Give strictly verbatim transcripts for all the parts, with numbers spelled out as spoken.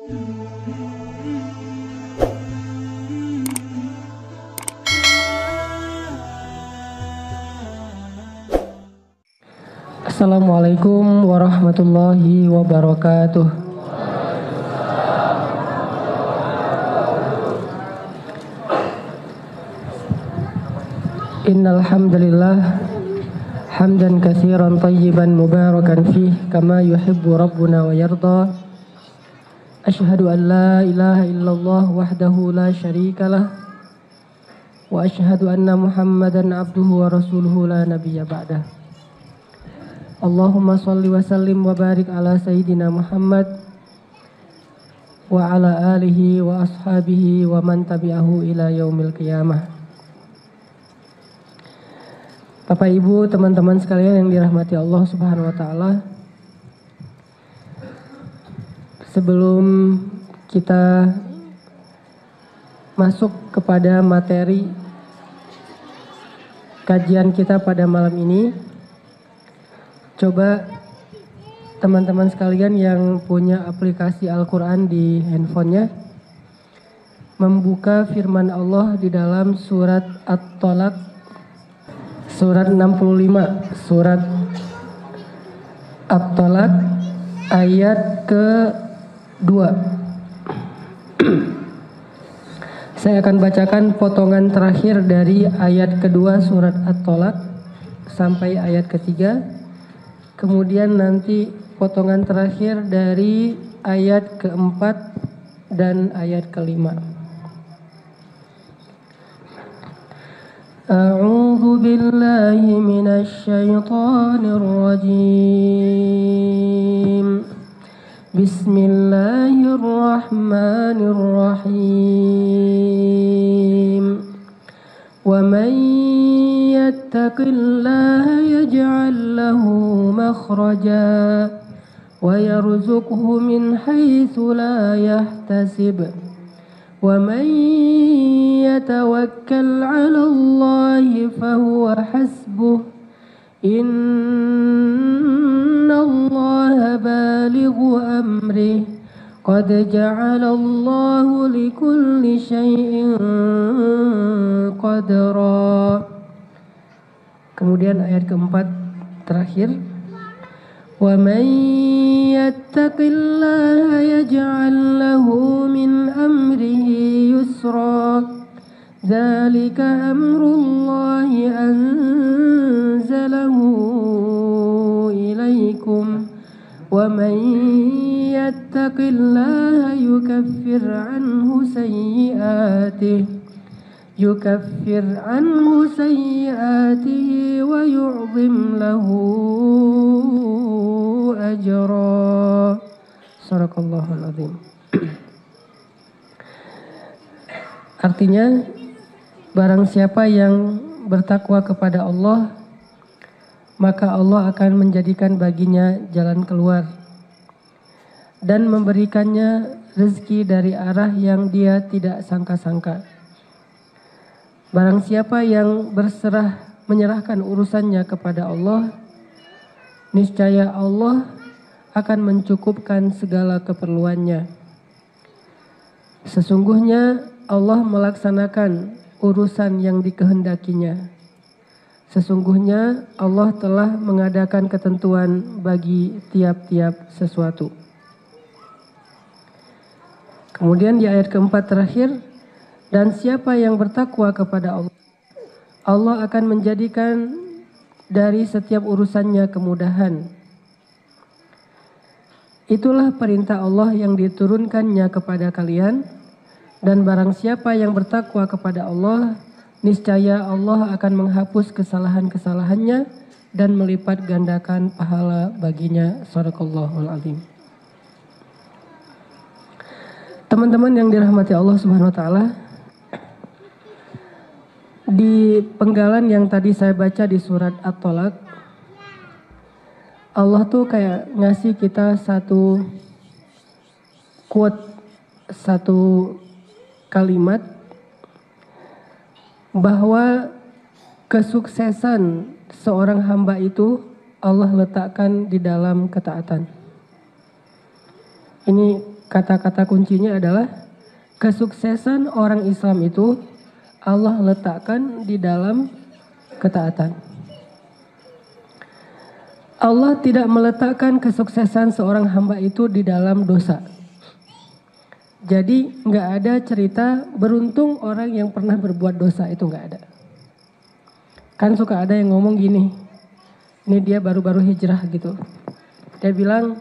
Assalamualaikum warahmatullahi wabarakatuh. Innal hamdalillah hamdan katsiran thayyiban mubarakan fih kama yuhibbu rabbuna wa yarda. Asyhadu an la ilaha illallah wahdahu la syarikalah wa asyhadu anna Muhammadan abduhu wa rasuluhu la nabiyya ba'dah. Allahumma salli wa sallim wa barik ala sayyidina Muhammad wa ala alihi wa ashabihi wa man tabi'ahu ila yaumil qiyamah. Bapak Ibu, teman-teman sekalian yang dirahmati Allah Subhanahu wa taala. Sebelum kita masuk kepada materi kajian kita pada malam ini, coba teman-teman sekalian yang punya aplikasi Al-Quran di handphonenya membuka firman Allah di dalam surat At-Tolaq, surat enam puluh lima, surat At-Tolaq ayat kedua. Saya akan bacakan potongan terakhir dari ayat kedua surat At-Tolaq sampai ayat ketiga. Kemudian nanti potongan terakhir dari ayat keempat dan ayat kelima. A'udzu billahi minasy syaithanir rajim. Bismillahirrahmanirrahim. Wa man yattaqillaha yaj'al lahu makhraja wa yarzuqhu min haitsu la yahtasib. Wa man yatawakkal 'ala Allahi fahuwa hasbuh. Innallaha balighu amrih. Qad ja'ala Allahu likulli syai'in qadra. Kemudian ayat keempat terakhir. Wa man yattaqillaha yaj'al lahu min amrihi yusra. Dzalika amrullahi anzalahu ilaikum. Wa man yattaqillaha yukaffir anhu sayyi'atihi yukaffir anhu sayyi'atihi wa yu'zim lahu ajra. Shadaqallahul azim. Artinya, barang siapa yang bertakwa kepada Allah, maka Allah akan menjadikan baginya jalan keluar dan memberikannya rezeki dari arah yang dia tidak sangka-sangka. Barang siapa yang berserah menyerahkan urusannya kepada Allah, niscaya Allah akan mencukupkan segala keperluannya. Sesungguhnya Allah melaksanakan urusan yang dikehendakinya. Sesungguhnya Allah telah mengadakan ketentuan bagi tiap-tiap sesuatu. Kemudian di ayat keempat terakhir, dan siapa yang bertakwa kepada Allah, Allah akan menjadikan dari setiap urusannya kemudahan. Itulah perintah Allah yang diturunkannya kepada kalian, dan barang siapa yang bertakwa kepada Allah, niscaya Allah akan menghapus kesalahan-kesalahannya dan melipat gandakan pahala baginya. Shadaqallahul azim. Teman-teman yang dirahmati Allah Subhanahu wa taala, di penggalan yang tadi saya baca di surat At-Tolaq, Allah tuh kayak ngasih kita satu quote, satu kalimat bahwa kesuksesan seorang hamba itu Allah letakkan di dalam ketaatan. Ini kata-kata kuncinya adalah kesuksesan orang Islam itu Allah letakkan di dalam ketaatan. Allah tidak meletakkan kesuksesan seorang hamba itu di dalam dosa. Jadi nggak ada cerita beruntung orang yang pernah berbuat dosa, itu nggak ada. Kan suka ada yang ngomong gini, ini dia baru-baru hijrah gitu. Dia bilang,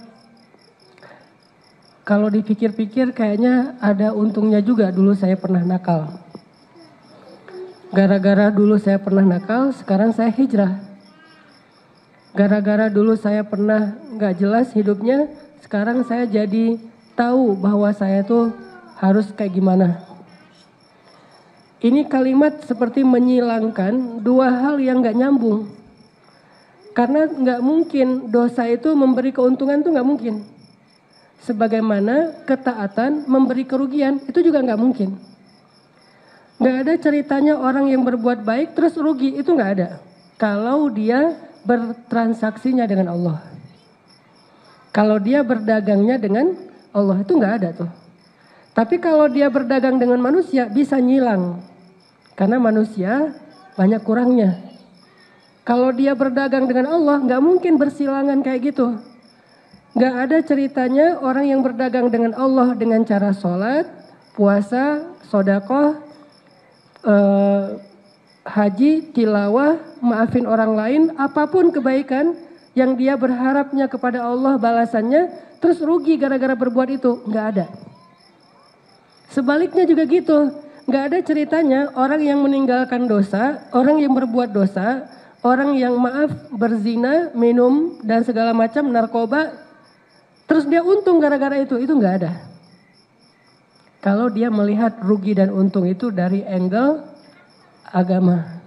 kalau dipikir-pikir kayaknya ada untungnya juga dulu saya pernah nakal. Gara-gara dulu saya pernah nakal, sekarang saya hijrah. Gara-gara dulu saya pernah nggak jelas hidupnya, sekarang saya jadi tahu bahwa saya tuh harus kayak gimana. Ini kalimat seperti menyilangkan dua hal yang nggak nyambung. Karena nggak mungkin dosa itu memberi keuntungan, tuh nggak mungkin. Sebagaimana ketaatan memberi kerugian, itu juga nggak mungkin. Nggak ada ceritanya orang yang berbuat baik terus rugi, itu nggak ada. Kalau dia bertransaksinya dengan Allah. Kalau dia berdagangnya dengan Allah, itu nggak ada tuh. Tapi kalau dia berdagang dengan manusia bisa nyilang. Karena manusia banyak kurangnya. Kalau dia berdagang dengan Allah nggak mungkin bersilangan kayak gitu. Nggak ada ceritanya orang yang berdagang dengan Allah dengan cara sholat, puasa, sodakoh, eh, haji, tilawah, maafin orang lain, apapun kebaikan yang dia berharapnya kepada Allah balasannya, terus rugi gara-gara berbuat itu, nggak ada. Sebaliknya juga gitu, nggak ada ceritanya orang yang meninggalkan dosa, orang yang berbuat dosa, orang yang maaf berzina, minum dan segala macam narkoba, terus dia untung gara-gara itu, itu nggak ada. Kalau dia melihat rugi dan untung itu dari angle agama.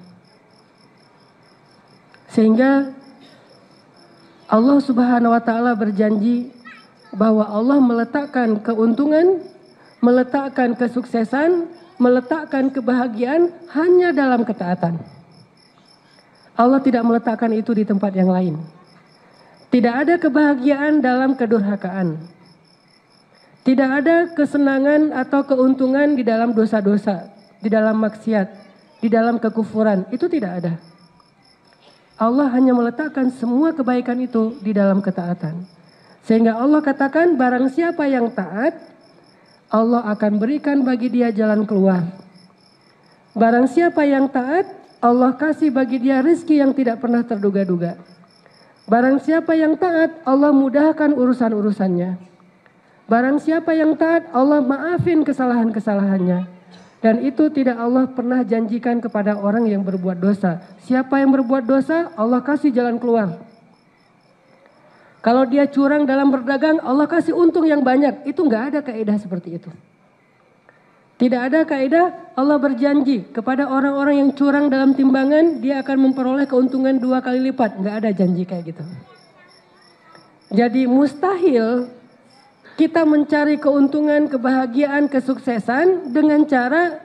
Sehingga Allah Subhanahu wa taala berjanji bahwa Allah meletakkan keuntungan, meletakkan kesuksesan, meletakkan kebahagiaan hanya dalam ketaatan. Allah tidak meletakkan itu di tempat yang lain. Tidak ada kebahagiaan dalam kedurhakaan. Tidak ada kesenangan atau keuntungan di dalam dosa-dosa, di dalam maksiat, di dalam kekufuran, itu tidak ada. Allah hanya meletakkan semua kebaikan itu di dalam ketaatan. Sehingga Allah katakan barang siapa yang taat, Allah akan berikan bagi dia jalan keluar. Barang siapa yang taat, Allah kasih bagi dia rezeki yang tidak pernah terduga-duga. Barang siapa yang taat, Allah mudahkan urusan-urusannya. Barang siapa yang taat, Allah maafin kesalahan-kesalahannya. Dan itu tidak Allah pernah janjikan kepada orang yang berbuat dosa. Siapa yang berbuat dosa, Allah kasih jalan keluar. Kalau dia curang dalam berdagang, Allah kasih untung yang banyak. Itu nggak ada kaidah seperti itu. Tidak ada kaidah Allah berjanji kepada orang-orang yang curang dalam timbangan, dia akan memperoleh keuntungan dua kali lipat. Nggak ada janji kayak gitu. Jadi mustahil kita mencari keuntungan, kebahagiaan, kesuksesan dengan cara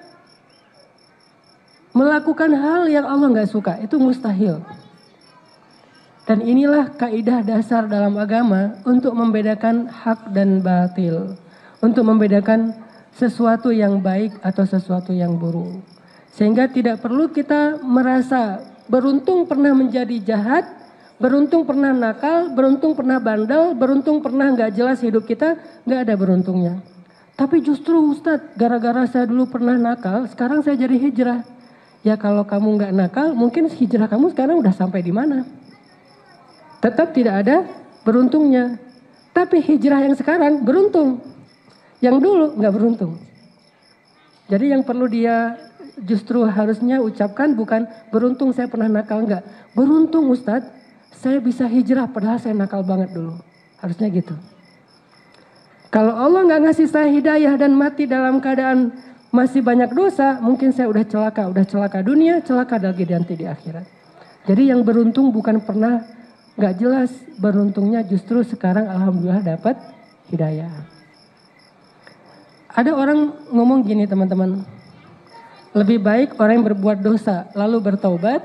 melakukan hal yang Allah nggak suka. Itu mustahil. Dan inilah kaidah dasar dalam agama untuk membedakan hak dan batil. Untuk membedakan sesuatu yang baik atau sesuatu yang buruk. Sehingga tidak perlu kita merasa beruntung pernah menjadi jahat, beruntung pernah nakal, beruntung pernah bandel, beruntung pernah nggak jelas hidup kita, nggak ada beruntungnya. Tapi justru Ustadz, gara-gara saya dulu pernah nakal, sekarang saya jadi hijrah. Ya kalau kamu nggak nakal, mungkin hijrah kamu sekarang udah sampai di mana? Tetap tidak ada beruntungnya. Tapi hijrah yang sekarang beruntung, yang dulu nggak beruntung. Jadi yang perlu dia justru harusnya ucapkan bukan beruntung saya pernah nakal, nggak. Beruntung Ustadz, saya bisa hijrah padahal saya nakal banget dulu. Harusnya gitu. Kalau Allah nggak ngasih saya hidayah dan mati dalam keadaan masih banyak dosa, mungkin saya udah celaka, udah celaka dunia, celaka lagi nanti di akhirat. Jadi yang beruntung bukan pernah nggak jelas, beruntungnya justru sekarang alhamdulillah dapat hidayah. Ada orang ngomong gini teman-teman, lebih baik orang yang berbuat dosa lalu bertaubat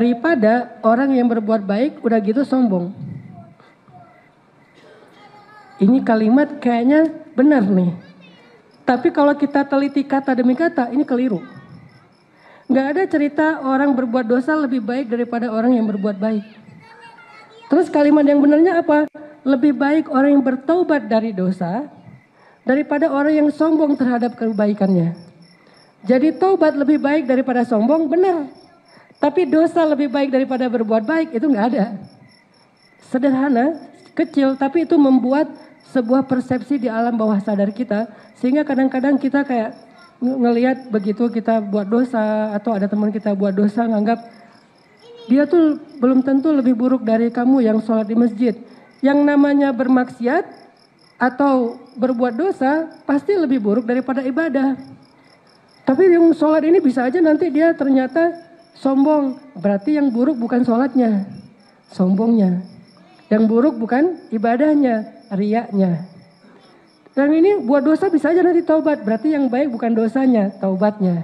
daripada orang yang berbuat baik udah gitu sombong. Ini kalimat kayaknya benar nih. Tapi kalau kita teliti kata demi kata, ini keliru. Gak ada cerita orang berbuat dosa lebih baik daripada orang yang berbuat baik. Terus kalimat yang benarnya apa? Lebih baik orang yang bertaubat dari dosa daripada orang yang sombong terhadap kebaikannya. Jadi taubat lebih baik daripada sombong, benar. Tapi dosa lebih baik daripada berbuat baik, itu gak ada. Sederhana, kecil, tapi itu membuat sebuah persepsi di alam bawah sadar kita. Sehingga kadang-kadang kita kayak ngelihat begitu kita buat dosa atau ada teman kita buat dosa, nganggap dia tuh belum tentu lebih buruk dari kamu yang sholat di masjid. Yang namanya bermaksiat atau berbuat dosa pasti lebih buruk daripada ibadah. Tapi yang sholat ini bisa aja nanti dia ternyata sombong. Berarti yang buruk bukan sholatnya, sombongnya. Yang buruk bukan ibadahnya, riyaknya. Dan ini buat dosa bisa aja nanti taubat. Berarti yang baik bukan dosanya, taubatnya.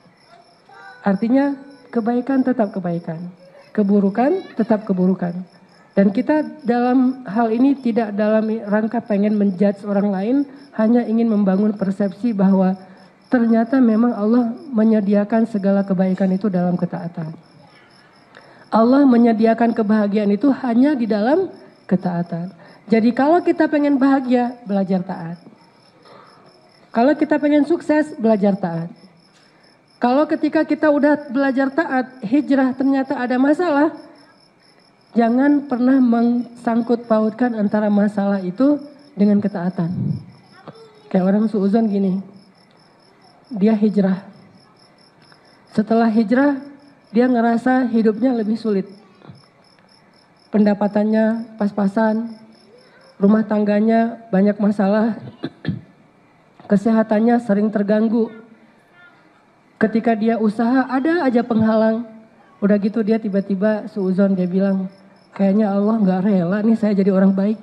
Artinya kebaikan tetap kebaikan. Keburukan tetap keburukan. Dan kita dalam hal ini tidak dalam rangka pengen menjudge orang lain. Hanya ingin membangun persepsi bahwa ternyata memang Allah menyediakan segala kebaikan itu dalam ketaatan. Allah menyediakan kebahagiaan itu hanya di dalam ketaatan. Jadi kalau kita pengen bahagia, belajar taat. Kalau kita pengen sukses, belajar taat. Kalau ketika kita udah belajar taat, hijrah ternyata ada masalah, jangan pernah mengsangkut pautkan antara masalah itu dengan ketaatan. Kayak orang suuzon gini, dia hijrah. Setelah hijrah, dia ngerasa hidupnya lebih sulit. Pendapatannya pas-pasan, rumah tangganya banyak masalah, kesehatannya sering terganggu. Ketika dia usaha ada aja penghalang. Udah gitu dia tiba-tiba suuzon, dia bilang, kayaknya Allah gak rela nih saya jadi orang baik.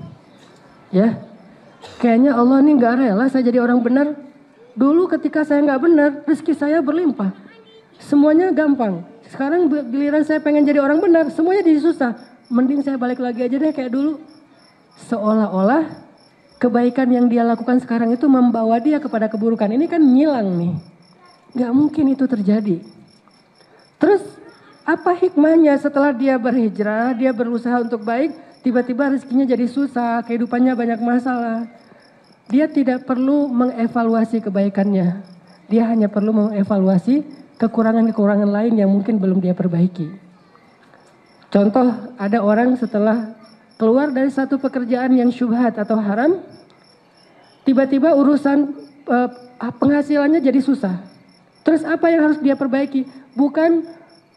Ya, kayaknya Allah nih gak rela saya jadi orang benar. Dulu ketika saya gak benar, rezeki saya berlimpah. Semuanya gampang. Sekarang giliran saya pengen jadi orang benar, semuanya jadi susah. Mending saya balik lagi aja deh kayak dulu. Seolah-olah kebaikan yang dia lakukan sekarang itu membawa dia kepada keburukan. Ini kan ngilang nih. Gak mungkin itu terjadi. Terus apa hikmahnya setelah dia berhijrah, dia berusaha untuk baik, tiba-tiba rezekinya jadi susah, kehidupannya banyak masalah. Dia tidak perlu mengevaluasi kebaikannya. Dia hanya perlu mengevaluasi kekurangan-kekurangan lain yang mungkin belum dia perbaiki. Contoh, ada orang setelah keluar dari satu pekerjaan yang syubhat atau haram, tiba-tiba urusan uh, penghasilannya jadi susah. Terus apa yang harus dia perbaiki? Bukan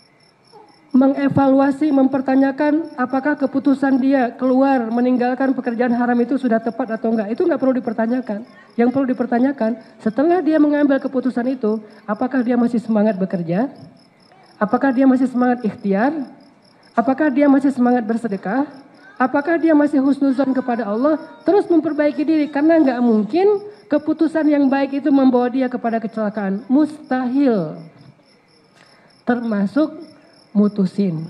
mengevaluasi, mempertanyakan apakah keputusan dia keluar meninggalkan pekerjaan haram itu sudah tepat atau enggak. Itu enggak perlu dipertanyakan. Yang perlu dipertanyakan, setelah dia mengambil keputusan itu, apakah dia masih semangat bekerja? Apakah dia masih semangat ikhtiar? Apakah dia masih semangat bersedekah? Apakah dia masih husnuzon kepada Allah? Terus memperbaiki diri, karena enggak mungkin keputusan yang baik itu membawa dia kepada kecelakaan. Mustahil. Termasuk mutusin.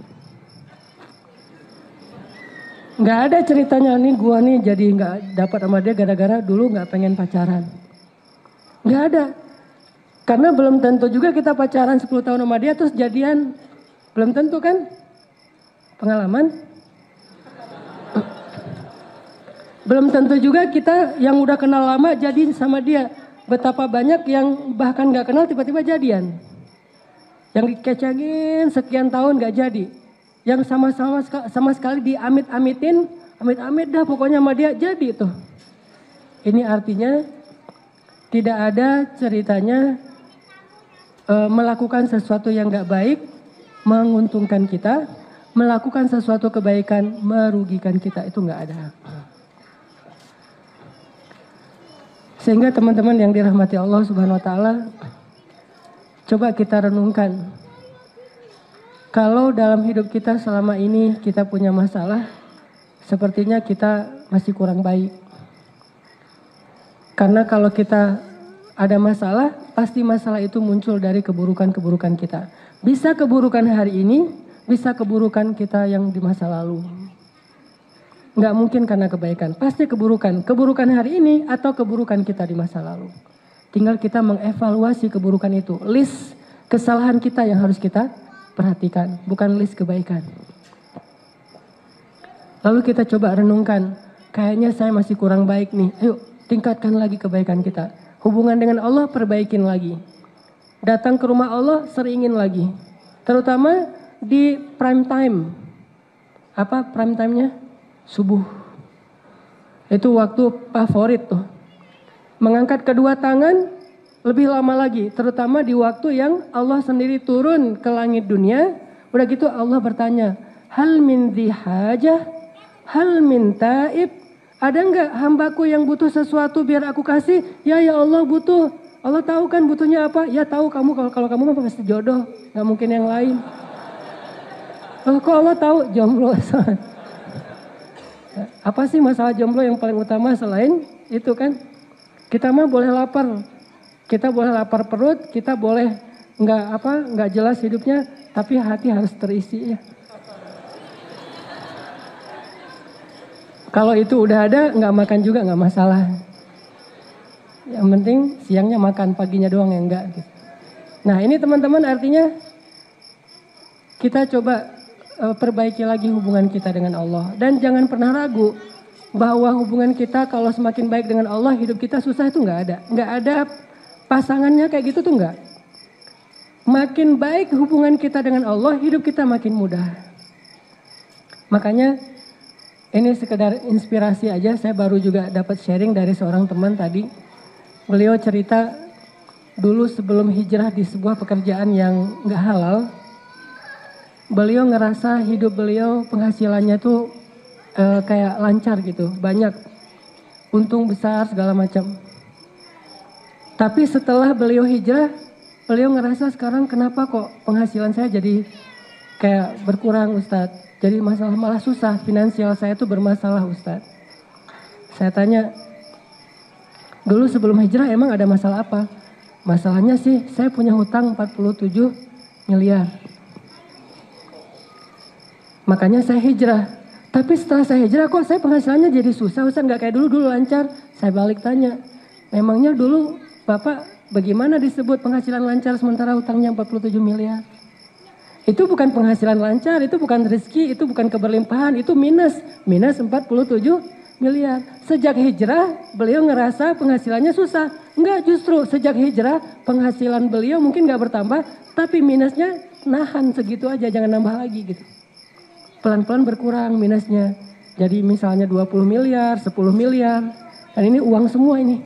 Nggak ada ceritanya nih gua nih jadi nggak dapat sama dia gara-gara dulu nggak pengen pacaran. Nggak ada. Karena belum tentu juga kita pacaran sepuluh tahun sama dia terus jadian. Belum tentu kan? Pengalaman? Belum tentu juga kita yang udah kenal lama jadi sama dia. Betapa banyak yang bahkan nggak kenal tiba-tiba jadian. Yang dikecengin sekian tahun gak jadi. Yang sama-sama sama sekali diamit-amitin, amit-amit dah pokoknya sama dia jadi tuh. Ini artinya tidak ada ceritanya e, melakukan sesuatu yang gak baik menguntungkan kita, melakukan sesuatu kebaikan merugikan kita, itu gak ada. Sehingga teman-teman yang dirahmati Allah Subhanahu wa taala, coba kita renungkan, kalau dalam hidup kita selama ini kita punya masalah, sepertinya kita masih kurang baik. Karena kalau kita ada masalah, pasti masalah itu muncul dari keburukan-keburukan kita. Bisa keburukan hari ini, bisa keburukan kita yang di masa lalu. Nggak mungkin karena kebaikan, pasti keburukan. Keburukan hari ini atau keburukan kita di masa lalu. Tinggal kita mengevaluasi keburukan itu. List kesalahan kita yang harus kita perhatikan, bukan list kebaikan. Lalu kita coba renungkan, kayaknya saya masih kurang baik nih. Ayo tingkatkan lagi kebaikan kita. Hubungan dengan Allah perbaikin lagi. Datang ke rumah Allah seringin lagi. Terutama di prime time. Apa prime time-nya? Subuh. Itu waktu favorit tuh. Mengangkat kedua tangan lebih lama lagi. Terutama di waktu yang Allah sendiri turun ke langit dunia. Udah gitu Allah bertanya, hal min dihajah, hal min taib. Ada enggak hambaku yang butuh sesuatu biar aku kasih? Ya ya Allah butuh. Allah tahu kan butuhnya apa? Ya tahu kamu, kalau kalau kamu mah pasti jodoh. Gak mungkin yang lain. Oh, kok Allah tahu? Jomblo. Apa sih masalah jomblo yang paling utama selain itu kan? Kita mah boleh lapar, kita boleh lapar perut, kita boleh nggak apa nggak jelas hidupnya, tapi hati harus terisi ya. Kalau itu udah ada, nggak makan juga nggak masalah. Yang penting siangnya makan, paginya doang yang enggak. Gitu. Nah ini teman-teman artinya kita coba perbaiki lagi hubungan kita dengan Allah. Dan jangan pernah ragu bahwa hubungan kita kalau semakin baik dengan Allah, hidup kita susah itu nggak ada. Nggak ada pasangannya kayak gitu tuh nggak. Makin baik hubungan kita dengan Allah, hidup kita makin mudah. Makanya ini sekedar inspirasi aja. Saya baru juga dapat sharing dari seorang teman tadi. Beliau cerita dulu sebelum hijrah di sebuah pekerjaan yang nggak halal. Beliau ngerasa hidup beliau penghasilannya tuh e, kayak lancar gitu, banyak, untung besar segala macam. Tapi setelah beliau hijrah, beliau ngerasa sekarang kenapa kok penghasilan saya jadi kayak berkurang Ustadz. Jadi masalah malah susah, finansial saya tuh bermasalah Ustadz. Saya tanya, dulu sebelum hijrah emang ada masalah apa? Masalahnya sih saya punya hutang empat puluh tujuh miliar. Makanya saya hijrah. Tapi setelah saya hijrah kok saya penghasilannya jadi susah. Ustaz gak kayak dulu, dulu lancar. Saya balik tanya. Memangnya dulu Bapak bagaimana disebut penghasilan lancar sementara hutangnya empat puluh tujuh miliar? Itu bukan penghasilan lancar, itu bukan rezeki, itu bukan keberlimpahan, itu minus. Minus empat puluh tujuh miliar. Sejak hijrah beliau ngerasa penghasilannya susah. Enggak, justru sejak hijrah penghasilan beliau mungkin gak bertambah. Tapi minusnya nahan segitu aja, jangan nambah lagi gitu. Pelan-pelan berkurang minusnya. Jadi misalnya dua puluh miliar, sepuluh miliar. Dan ini uang semua ini.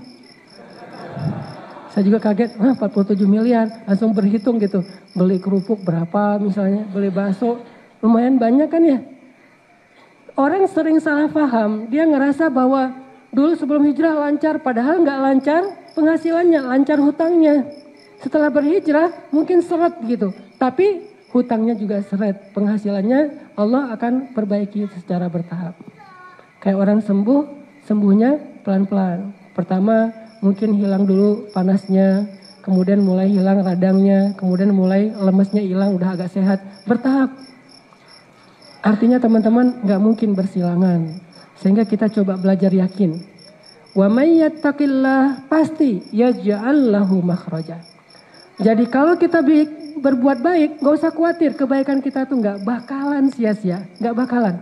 Saya juga kaget, ah, empat puluh tujuh miliar. Langsung berhitung gitu. Beli kerupuk berapa misalnya, beli bakso. Lumayan banyak kan ya. Orang sering salah paham. Dia ngerasa bahwa dulu sebelum hijrah lancar. Padahal nggak lancar penghasilannya, lancar hutangnya. Setelah berhijrah mungkin seret gitu. Tapi hutangnya juga seret, penghasilannya Allah akan perbaiki secara bertahap. Kayak orang sembuh, sembuhnya pelan-pelan. Pertama mungkin hilang dulu panasnya, kemudian mulai hilang radangnya, kemudian mulai lemesnya hilang, udah agak sehat, bertahap. Artinya teman-teman gak mungkin bersilangan. Sehingga kita coba belajar yakin. Wa may yattaqillah pasti yaj'al lahu makhraja. Jadi kalau kita berbuat baik, gak usah khawatir kebaikan kita tuh gak bakalan sia-sia, gak bakalan.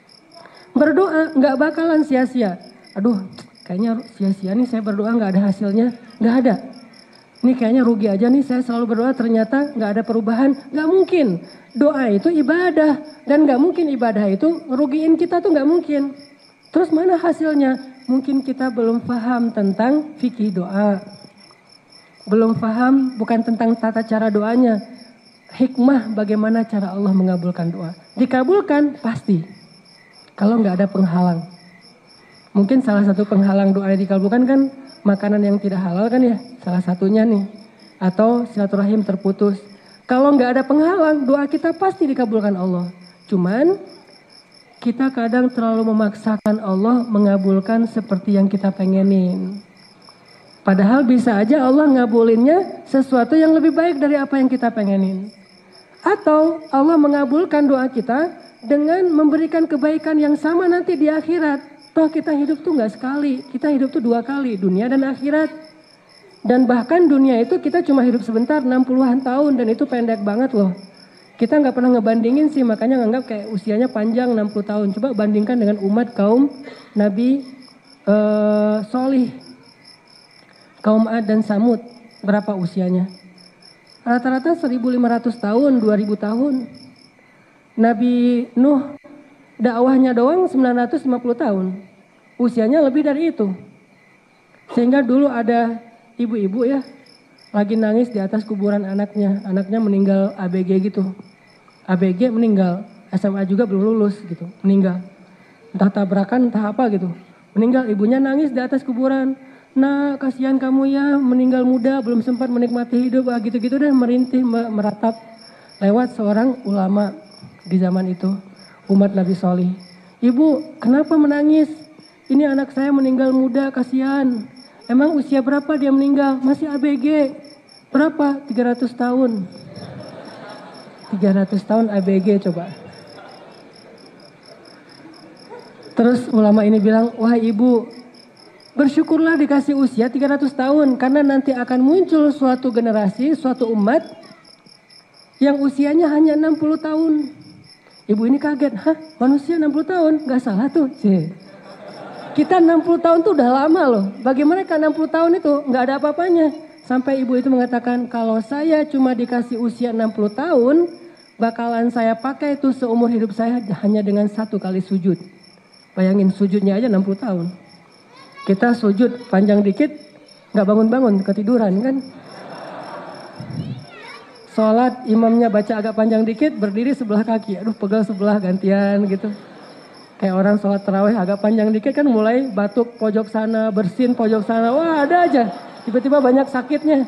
Berdoa gak bakalan sia-sia. Aduh, kayaknya sia-sia nih saya berdoa gak ada hasilnya, gak ada. Ini kayaknya rugi aja nih saya selalu berdoa ternyata gak ada perubahan, gak mungkin. Doa itu ibadah dan gak mungkin ibadah itu ngerugiin kita tuh gak mungkin. Terus mana hasilnya? Mungkin kita belum paham tentang fikih doa. Belum paham bukan tentang tata cara doanya. Hikmah bagaimana cara Allah mengabulkan doa. Dikabulkan pasti. Kalau nggak ada penghalang. Mungkin salah satu penghalang doa yang dikabulkan kan makanan yang tidak halal kan ya. Salah satunya nih. Atau silaturahim terputus. Kalau nggak ada penghalang doa kita pasti dikabulkan Allah. Cuman kita kadang terlalu memaksakan Allah mengabulkan seperti yang kita pengenin. Padahal bisa aja Allah ngabulinnya sesuatu yang lebih baik dari apa yang kita pengenin. Atau Allah mengabulkan doa kita dengan memberikan kebaikan yang sama nanti di akhirat. Toh kita hidup tuh nggak sekali, kita hidup tuh dua kali, dunia dan akhirat. Dan bahkan dunia itu kita cuma hidup sebentar, enam puluhan tahun, dan itu pendek banget loh. Kita nggak pernah ngebandingin sih, makanya nganggap kayak usianya panjang enam puluh tahun. Coba bandingkan dengan umat kaum Nabi uh, Solih, kaum Ad dan Samud, berapa usianya? Rata-rata seribu lima ratus tahun, dua ribu tahun. Nabi Nuh dakwahnya doang sembilan ratus lima puluh tahun. Usianya lebih dari itu. Sehingga dulu ada ibu-ibu ya, lagi nangis di atas kuburan anaknya. Anaknya meninggal A B G gitu. A B G meninggal, S M A juga belum lulus gitu, meninggal. Entah tabrakan, entah apa gitu. Meninggal, ibunya nangis di atas kuburan. Nah, kasihan kamu ya, meninggal muda, belum sempat menikmati hidup, ah, gitu-gitu deh, merintih, meratap. Lewat seorang ulama di zaman itu, umat Nabi Solih. Ibu, kenapa menangis? Ini anak saya meninggal muda, kasihan. Emang usia berapa dia meninggal? Masih A B G. Berapa? tiga ratus tahun. tiga ratus tahun A B G coba. Terus ulama ini bilang, wah ibu, bersyukurlah dikasih usia tiga ratus tahun. Karena nanti akan muncul suatu generasi, suatu umat yang usianya hanya enam puluh tahun. Ibu ini kaget, hah manusia enam puluh tahun? Gak salah tuh. Cih. Kita enam puluh tahun tuh udah lama loh. Bagi mereka enam puluh tahun itu gak ada apa-apanya. Sampai ibu itu mengatakan, kalau saya cuma dikasih usia enam puluh tahun, bakalan saya pakai itu seumur hidup saya hanya dengan satu kali sujud. Bayangin sujudnya aja enam puluh tahun. Kita sujud panjang dikit, gak bangun-bangun, ketiduran kan. Sholat imamnya baca agak panjang dikit, berdiri sebelah kaki. Aduh pegel sebelah gantian gitu. Kayak orang sholat tarawih agak panjang dikit kan mulai batuk pojok sana, bersin pojok sana. Wah ada aja, tiba-tiba banyak sakitnya.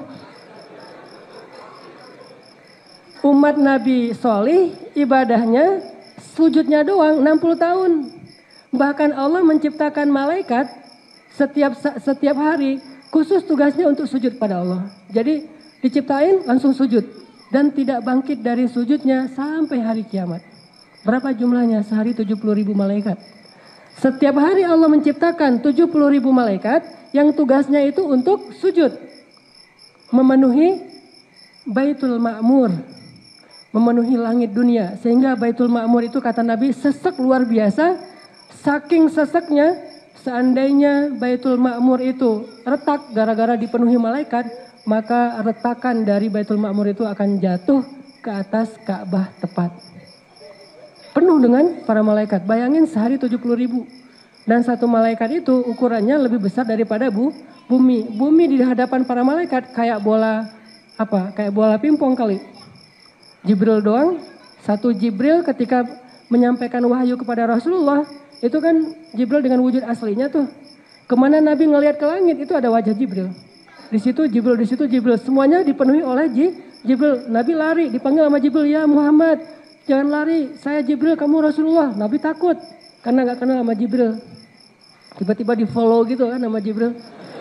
Umat Nabi Solih ibadahnya sujudnya doang enam puluh tahun. Bahkan Allah menciptakan malaikat setiap setiap hari khusus tugasnya untuk sujud pada Allah. Jadi diciptain langsung sujud dan tidak bangkit dari sujudnya sampai hari kiamat. Berapa jumlahnya? Sehari tujuh puluh ribu malaikat. Setiap hari Allah menciptakan tujuh puluh ribu malaikat yang tugasnya itu untuk sujud. Memenuhi Baitul Ma'mur. Memenuhi langit dunia. Sehingga Baitul Ma'mur itu kata Nabi sesek luar biasa. Saking seseknya seandainya Baitul Ma'mur itu retak gara-gara dipenuhi malaikat. Maka retakan dari Baitul Ma'mur itu akan jatuh ke atas Ka'bah tepat. Penuh dengan para malaikat. Bayangin sehari tujuh puluh ribu. Dan satu malaikat itu ukurannya lebih besar daripada bu, bumi. Bumi di hadapan para malaikat kayak bola apa? Kayak bola pingpong kali. Jibril doang. Satu Jibril ketika menyampaikan wahyu kepada Rasulullah. Itu kan Jibril dengan wujud aslinya tuh. Kemana Nabi ngelihat ke langit itu ada wajah Jibril. Di situ Jibril, di situ Jibril. Semuanya dipenuhi oleh Jibril. Nabi lari dipanggil sama Jibril, ya Muhammad. Jangan lari, saya Jibril, kamu Rasulullah. Nabi takut, karena gak kenal sama Jibril. Tiba-tiba di follow gitu kan sama Jibril.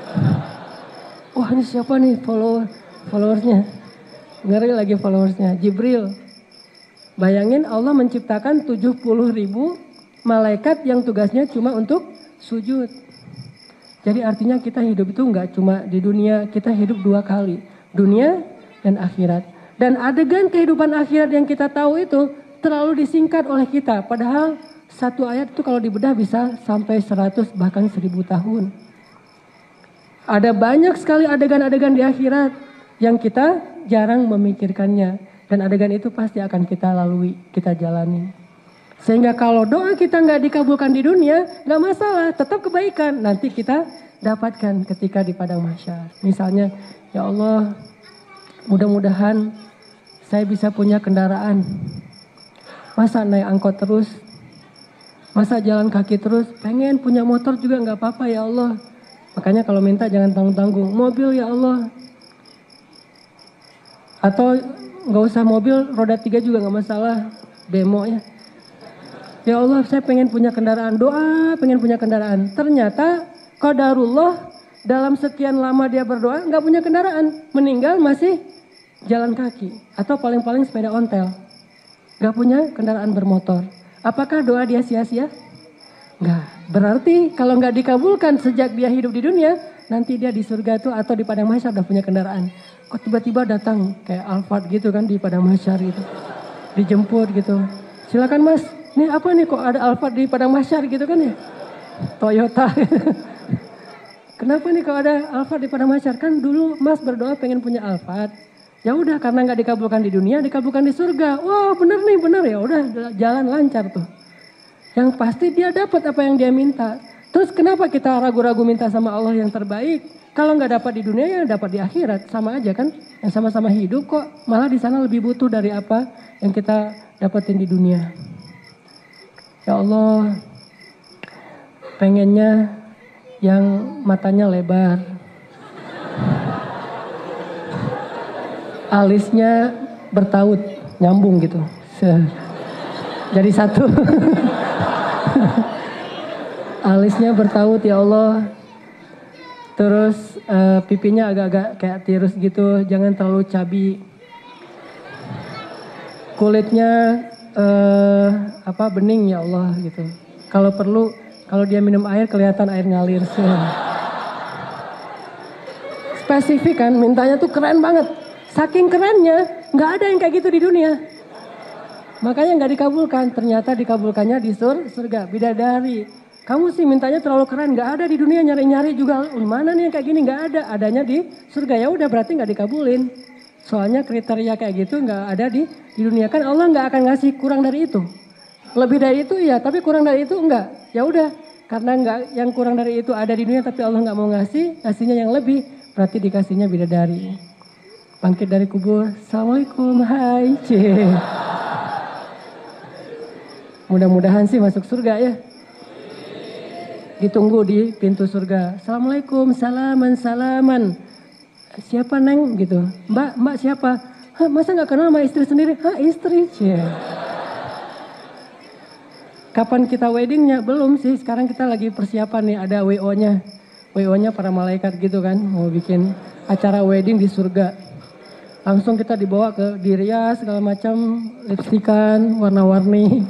Wah ini siapa nih follower, followersnya. Ngeri lagi followersnya, Jibril. Bayangin Allah menciptakan tujuh puluh ribu malaikat yang tugasnya cuma untuk sujud. Jadi artinya kita hidup itu gak cuma di dunia, kita hidup dua kali. Dunia dan akhirat. Dan adegan kehidupan akhirat yang kita tahu itu terlalu disingkat oleh kita. Padahal satu ayat itu kalau dibedah bisa sampai seratus bahkan seribu tahun. Ada banyak sekali adegan-adegan di akhirat yang kita jarang memikirkannya. Dan adegan itu pasti akan kita lalui, kita jalani. Sehingga kalau doa kita nggak dikabulkan di dunia, nggak masalah, tetap kebaikan. Nanti kita dapatkan ketika di padang mahsyar. Misalnya, ya Allah, mudah-mudahan saya bisa punya kendaraan. Masa naik angkot terus? Masa jalan kaki terus? Pengen punya motor juga nggak apa-apa ya Allah. Makanya kalau minta jangan tanggung-tanggung. Mobil ya Allah. Atau nggak usah mobil, roda tiga juga nggak masalah. Bemo ya. Ya Allah saya pengen punya kendaraan. Doa pengen punya kendaraan. Ternyata qadarullah dalam sekian lama dia berdoa nggak punya kendaraan. Meninggal masih jalan kaki atau paling-paling sepeda ontel. Gak punya kendaraan bermotor. Apakah doa dia sia-sia? Enggak. Berarti kalau nggak dikabulkan sejak dia hidup di dunia, nanti dia di surga itu atau di padang mahsyar udah punya kendaraan. Kok tiba-tiba datang kayak Alphard gitu kan di padang mahsyar gitu. Dijemput gitu. Silakan Mas, nih apa nih kok ada Alphard di padang mahsyar gitu kan ya? Toyota. Kenapa nih kalau ada Alphard di padang mahsyar? Kan dulu Mas berdoa pengen punya Alphard. Ya udah karena nggak dikabulkan di dunia, dikabulkan di surga. Wah bener nih bener ya, udah jalan lancar tuh. Yang pasti dia dapat apa yang dia minta. Terus kenapa kita ragu-ragu minta sama Allah yang terbaik? Kalau nggak dapat di dunia ya dapat di akhirat, sama aja kan? Yang sama-sama hidup kok, malah di sana lebih butuh dari apa yang kita dapetin di dunia. Ya Allah, pengennya yang matanya lebar, alisnya bertaut, nyambung gitu, jadi satu. Alisnya bertaut ya Allah. Terus uh, pipinya agak-agak kayak tirus gitu, jangan terlalu cabi. Kulitnya uh, apa bening ya Allah gitu. Kalau perlu, kalau dia minum air kelihatan air ngalir. Spesifik kan, mintanya tuh keren banget. Saking kerennya, nggak ada yang kayak gitu di dunia. Makanya nggak dikabulkan, ternyata dikabulkannya di sur, surga. Bidadari. Kamu sih mintanya terlalu keren, nggak ada di dunia, nyari-nyari juga. Mana nih yang kayak gini, nggak ada. Adanya di surga, ya udah berarti nggak dikabulin. Soalnya kriteria kayak gitu nggak ada di, di dunia. Kan Allah nggak akan ngasih kurang dari itu. Lebih dari itu ya, tapi kurang dari itu enggak. Ya udah, karena nggak yang kurang dari itu ada di dunia, tapi Allah nggak mau ngasih, ngasihnya yang lebih. Berarti dikasihnya bidadari. Bangkit dari kubur, Assalamualaikum, hai cie. Mudah-mudahan sih masuk surga ya. Ditunggu di pintu surga. Assalamualaikum, salaman, salaman. Siapa neng gitu? Mbak, mbak siapa? Hah, masa gak kenal sama istri sendiri? Hah, istri? Cie. Kapan kita weddingnya? Belum sih, sekarang kita lagi persiapan nih, ada W O-nya. W O-nya para malaikat gitu kan, mau bikin acara wedding di surga. Langsung kita dibawa ke dirias, segala macam, lipstikan, warna-warni.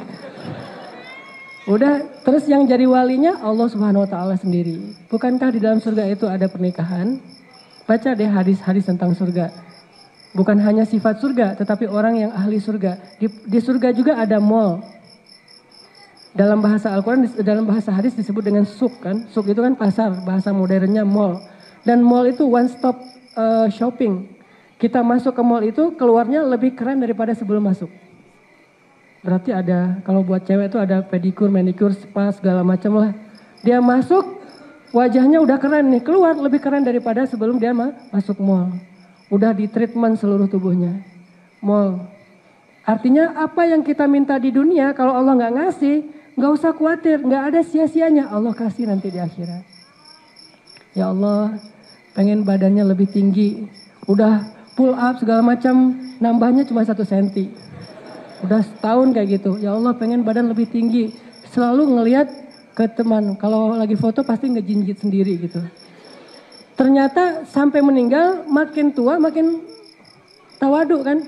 Udah, terus yang jadi walinya Allah Subhanahu wa taala sendiri. Bukankah di dalam surga itu ada pernikahan? Baca deh hadis-hadis tentang surga. Bukan hanya sifat surga, tetapi orang yang ahli surga. Di, di surga juga ada mall. Dalam bahasa Al-Quran, dalam bahasa hadis disebut dengan suk kan. Suk itu kan pasar, bahasa modernnya mall. Dan mall itu one stop uh, shopping. Kita masuk ke mall itu, keluarnya lebih keren daripada sebelum masuk. Berarti ada, kalau buat cewek itu ada pedikur, manikur, spa, segala macam lah. Dia masuk, wajahnya udah keren nih, keluar lebih keren daripada sebelum dia ma masuk mall. Udah di treatment seluruh tubuhnya. Mall. Artinya apa yang kita minta di dunia, kalau Allah nggak ngasih, nggak usah khawatir, nggak ada sia-sianya. Allah kasih nanti di akhirat. Ya Allah, pengen badannya lebih tinggi. Udah pull up segala macam, nambahnya cuma satu senti. Udah setahun kayak gitu, ya Allah pengen badan lebih tinggi. Selalu ngelihat ke teman, kalau lagi foto pasti ngejinjit sendiri gitu. Ternyata sampai meninggal makin tua makin tawadu kan.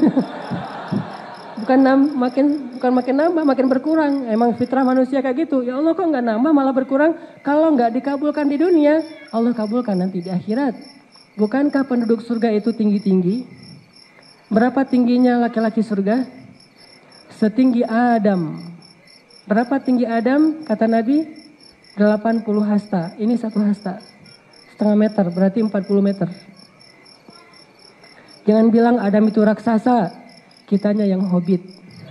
bukan nam, makin bukan makin nambah, makin berkurang. Emang fitrah manusia kayak gitu. Ya Allah kok nggak nambah malah berkurang. Kalau nggak dikabulkan di dunia, Allah kabulkan nanti di akhirat. Bukankah penduduk surga itu tinggi-tinggi? Berapa tingginya laki-laki surga? Setinggi Adam. Berapa tinggi Adam? Kata Nabi, delapan puluh hasta. Ini satu hasta. Setengah meter, berarti empat puluh meter. Jangan bilang Adam itu raksasa. Kitanya yang hobbit.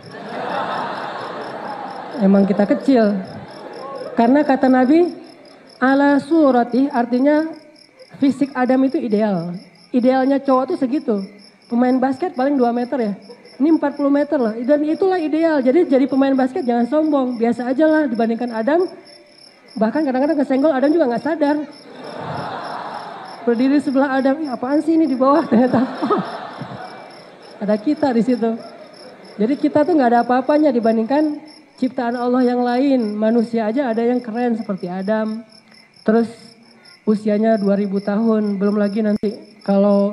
Emang kita kecil. Karena kata Nabi, ala surati, artinya fisik Adam itu ideal. Idealnya cowok tuh segitu. Pemain basket paling dua meter ya. Ini empat puluh meter lah, dan itulah ideal. Jadi jadi pemain basket jangan sombong, biasa aja lah dibandingkan Adam. Bahkan kadang-kadang kesenggol Adam juga nggak sadar. Berdiri sebelah Adam, ih apaan sih ini di bawah ternyata. Oh, ada kita di situ. Jadi kita tuh nggak ada apa-apanya dibandingkan ciptaan Allah yang lain. Manusia aja ada yang keren seperti Adam. Terus usianya dua ribu tahun, belum lagi nanti kalau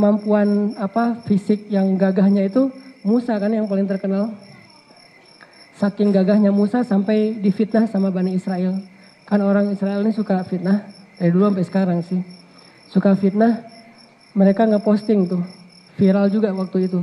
kemampuan apa fisik yang gagahnya itu Musa kan yang paling terkenal. Saking gagahnya Musa sampai difitnah sama Bani Israel. Kan orang Israel ini suka fitnah, dari dulu sampai sekarang sih. Suka fitnah, mereka ngeposting tuh, viral juga waktu itu.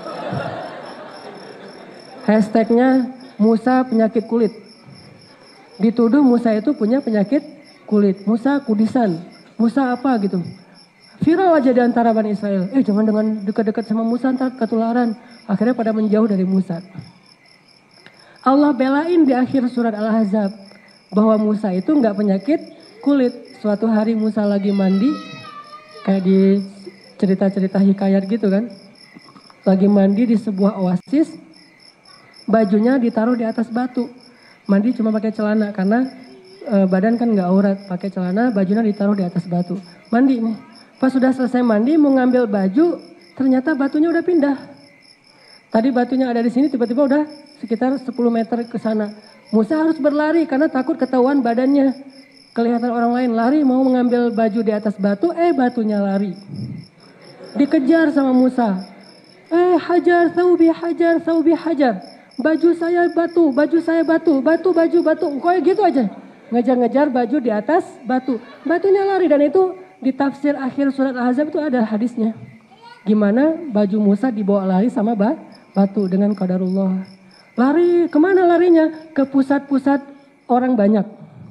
Hashtagnya Musa penyakit kulit. Dituduh Musa itu punya penyakit kulit. Musa kudisan, Musa apa gitu. Viral aja di antara Bani Israel. Eh jangan dengan dekat-dekat sama Musa ntar ketularan. Akhirnya pada menjauh dari Musa. Allah belain di akhir surat Al-Ahzab bahwa Musa itu nggak penyakit kulit. Suatu hari Musa lagi mandi, kayak di cerita-cerita hikayat gitu kan. Lagi mandi di sebuah oasis, bajunya ditaruh di atas batu. Mandi cuma pakai celana karena e, badan kan nggak aurat, pakai celana, bajunya ditaruh di atas batu. Mandi nih. Pas sudah selesai mandi mau ngambil baju, ternyata batunya udah pindah. Tadi batunya ada di sini, tiba-tiba udah sekitar sepuluh meter ke sana. Musa harus berlari karena takut ketahuan badannya. Kelihatan orang lain lari mau mengambil baju di atas batu, eh batunya lari. Dikejar sama Musa. Eh hajar, saubi hajar, saubi hajar. Baju saya batu, baju saya batu, batu, baju, batu. Pokoknya gitu aja. Ngejar-ngejar baju di atas batu. Batunya lari dan itu di tafsir akhir surat Al-Ahzab itu ada hadisnya. Gimana baju Musa dibawa lari sama batu dengan qadarullah. Lari, kemana larinya? Ke pusat-pusat orang banyak.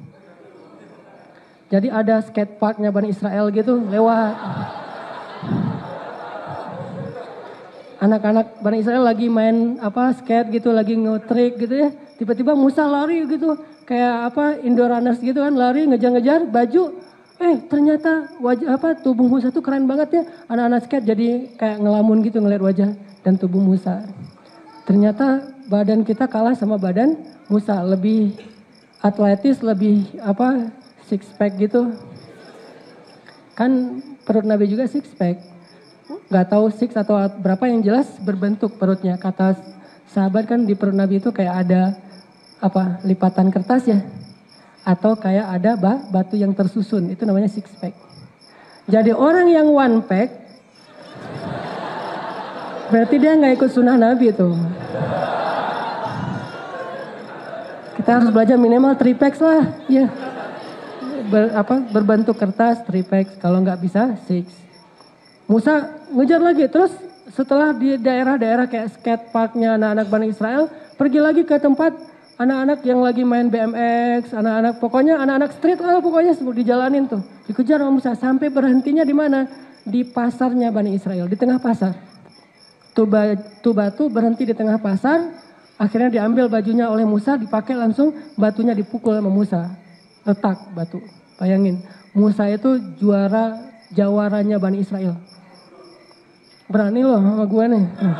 Jadi ada skateparknya Bani Israel gitu, lewat. Anak-anak Bani Israel lagi main apa skate gitu, lagi nge-trick gitu ya. Tiba-tiba Musa lari gitu, kayak apa indoor runners gitu kan, lari ngejar-ngejar baju. Eh ternyata wajah apa tubuh Musa tuh keren banget ya. Anak-anak skate jadi kayak ngelamun gitu ngeliat wajah dan tubuh Musa. Ternyata badan kita kalah sama badan Musa, lebih atletis, lebih apa six pack gitu. Kan perut Nabi juga six pack. Gak tahu six atau berapa, yang jelas berbentuk perutnya. Kata sahabat kan di perut Nabi itu kayak ada apa lipatan kertas ya. Atau kayak ada bah, batu yang tersusun, itu namanya six pack. Jadi orang yang one pack, berarti dia nggak ikut sunnah Nabi tuh. Kita harus belajar minimal three packs lah, ya. Ber, apa, berbentuk kertas three packs, kalau nggak bisa six. Musa ngejar lagi, terus setelah di daerah-daerah kayak skate parknya anak-anak Bani Israel, pergi lagi ke tempat anak-anak yang lagi main B M X, anak-anak pokoknya anak-anak street lah pokoknya semua dijalanin tuh. Dikejar sama Musa sampai berhentinya di mana? Di pasarnya Bani Israel, di tengah pasar. Tuh batu berhenti di tengah pasar, akhirnya diambil bajunya oleh Musa, dipakai langsung, batunya dipukul sama Musa. Retak batu. Bayangin, Musa itu juara jawaranya Bani Israel. Berani loh sama gue nih. Hmm.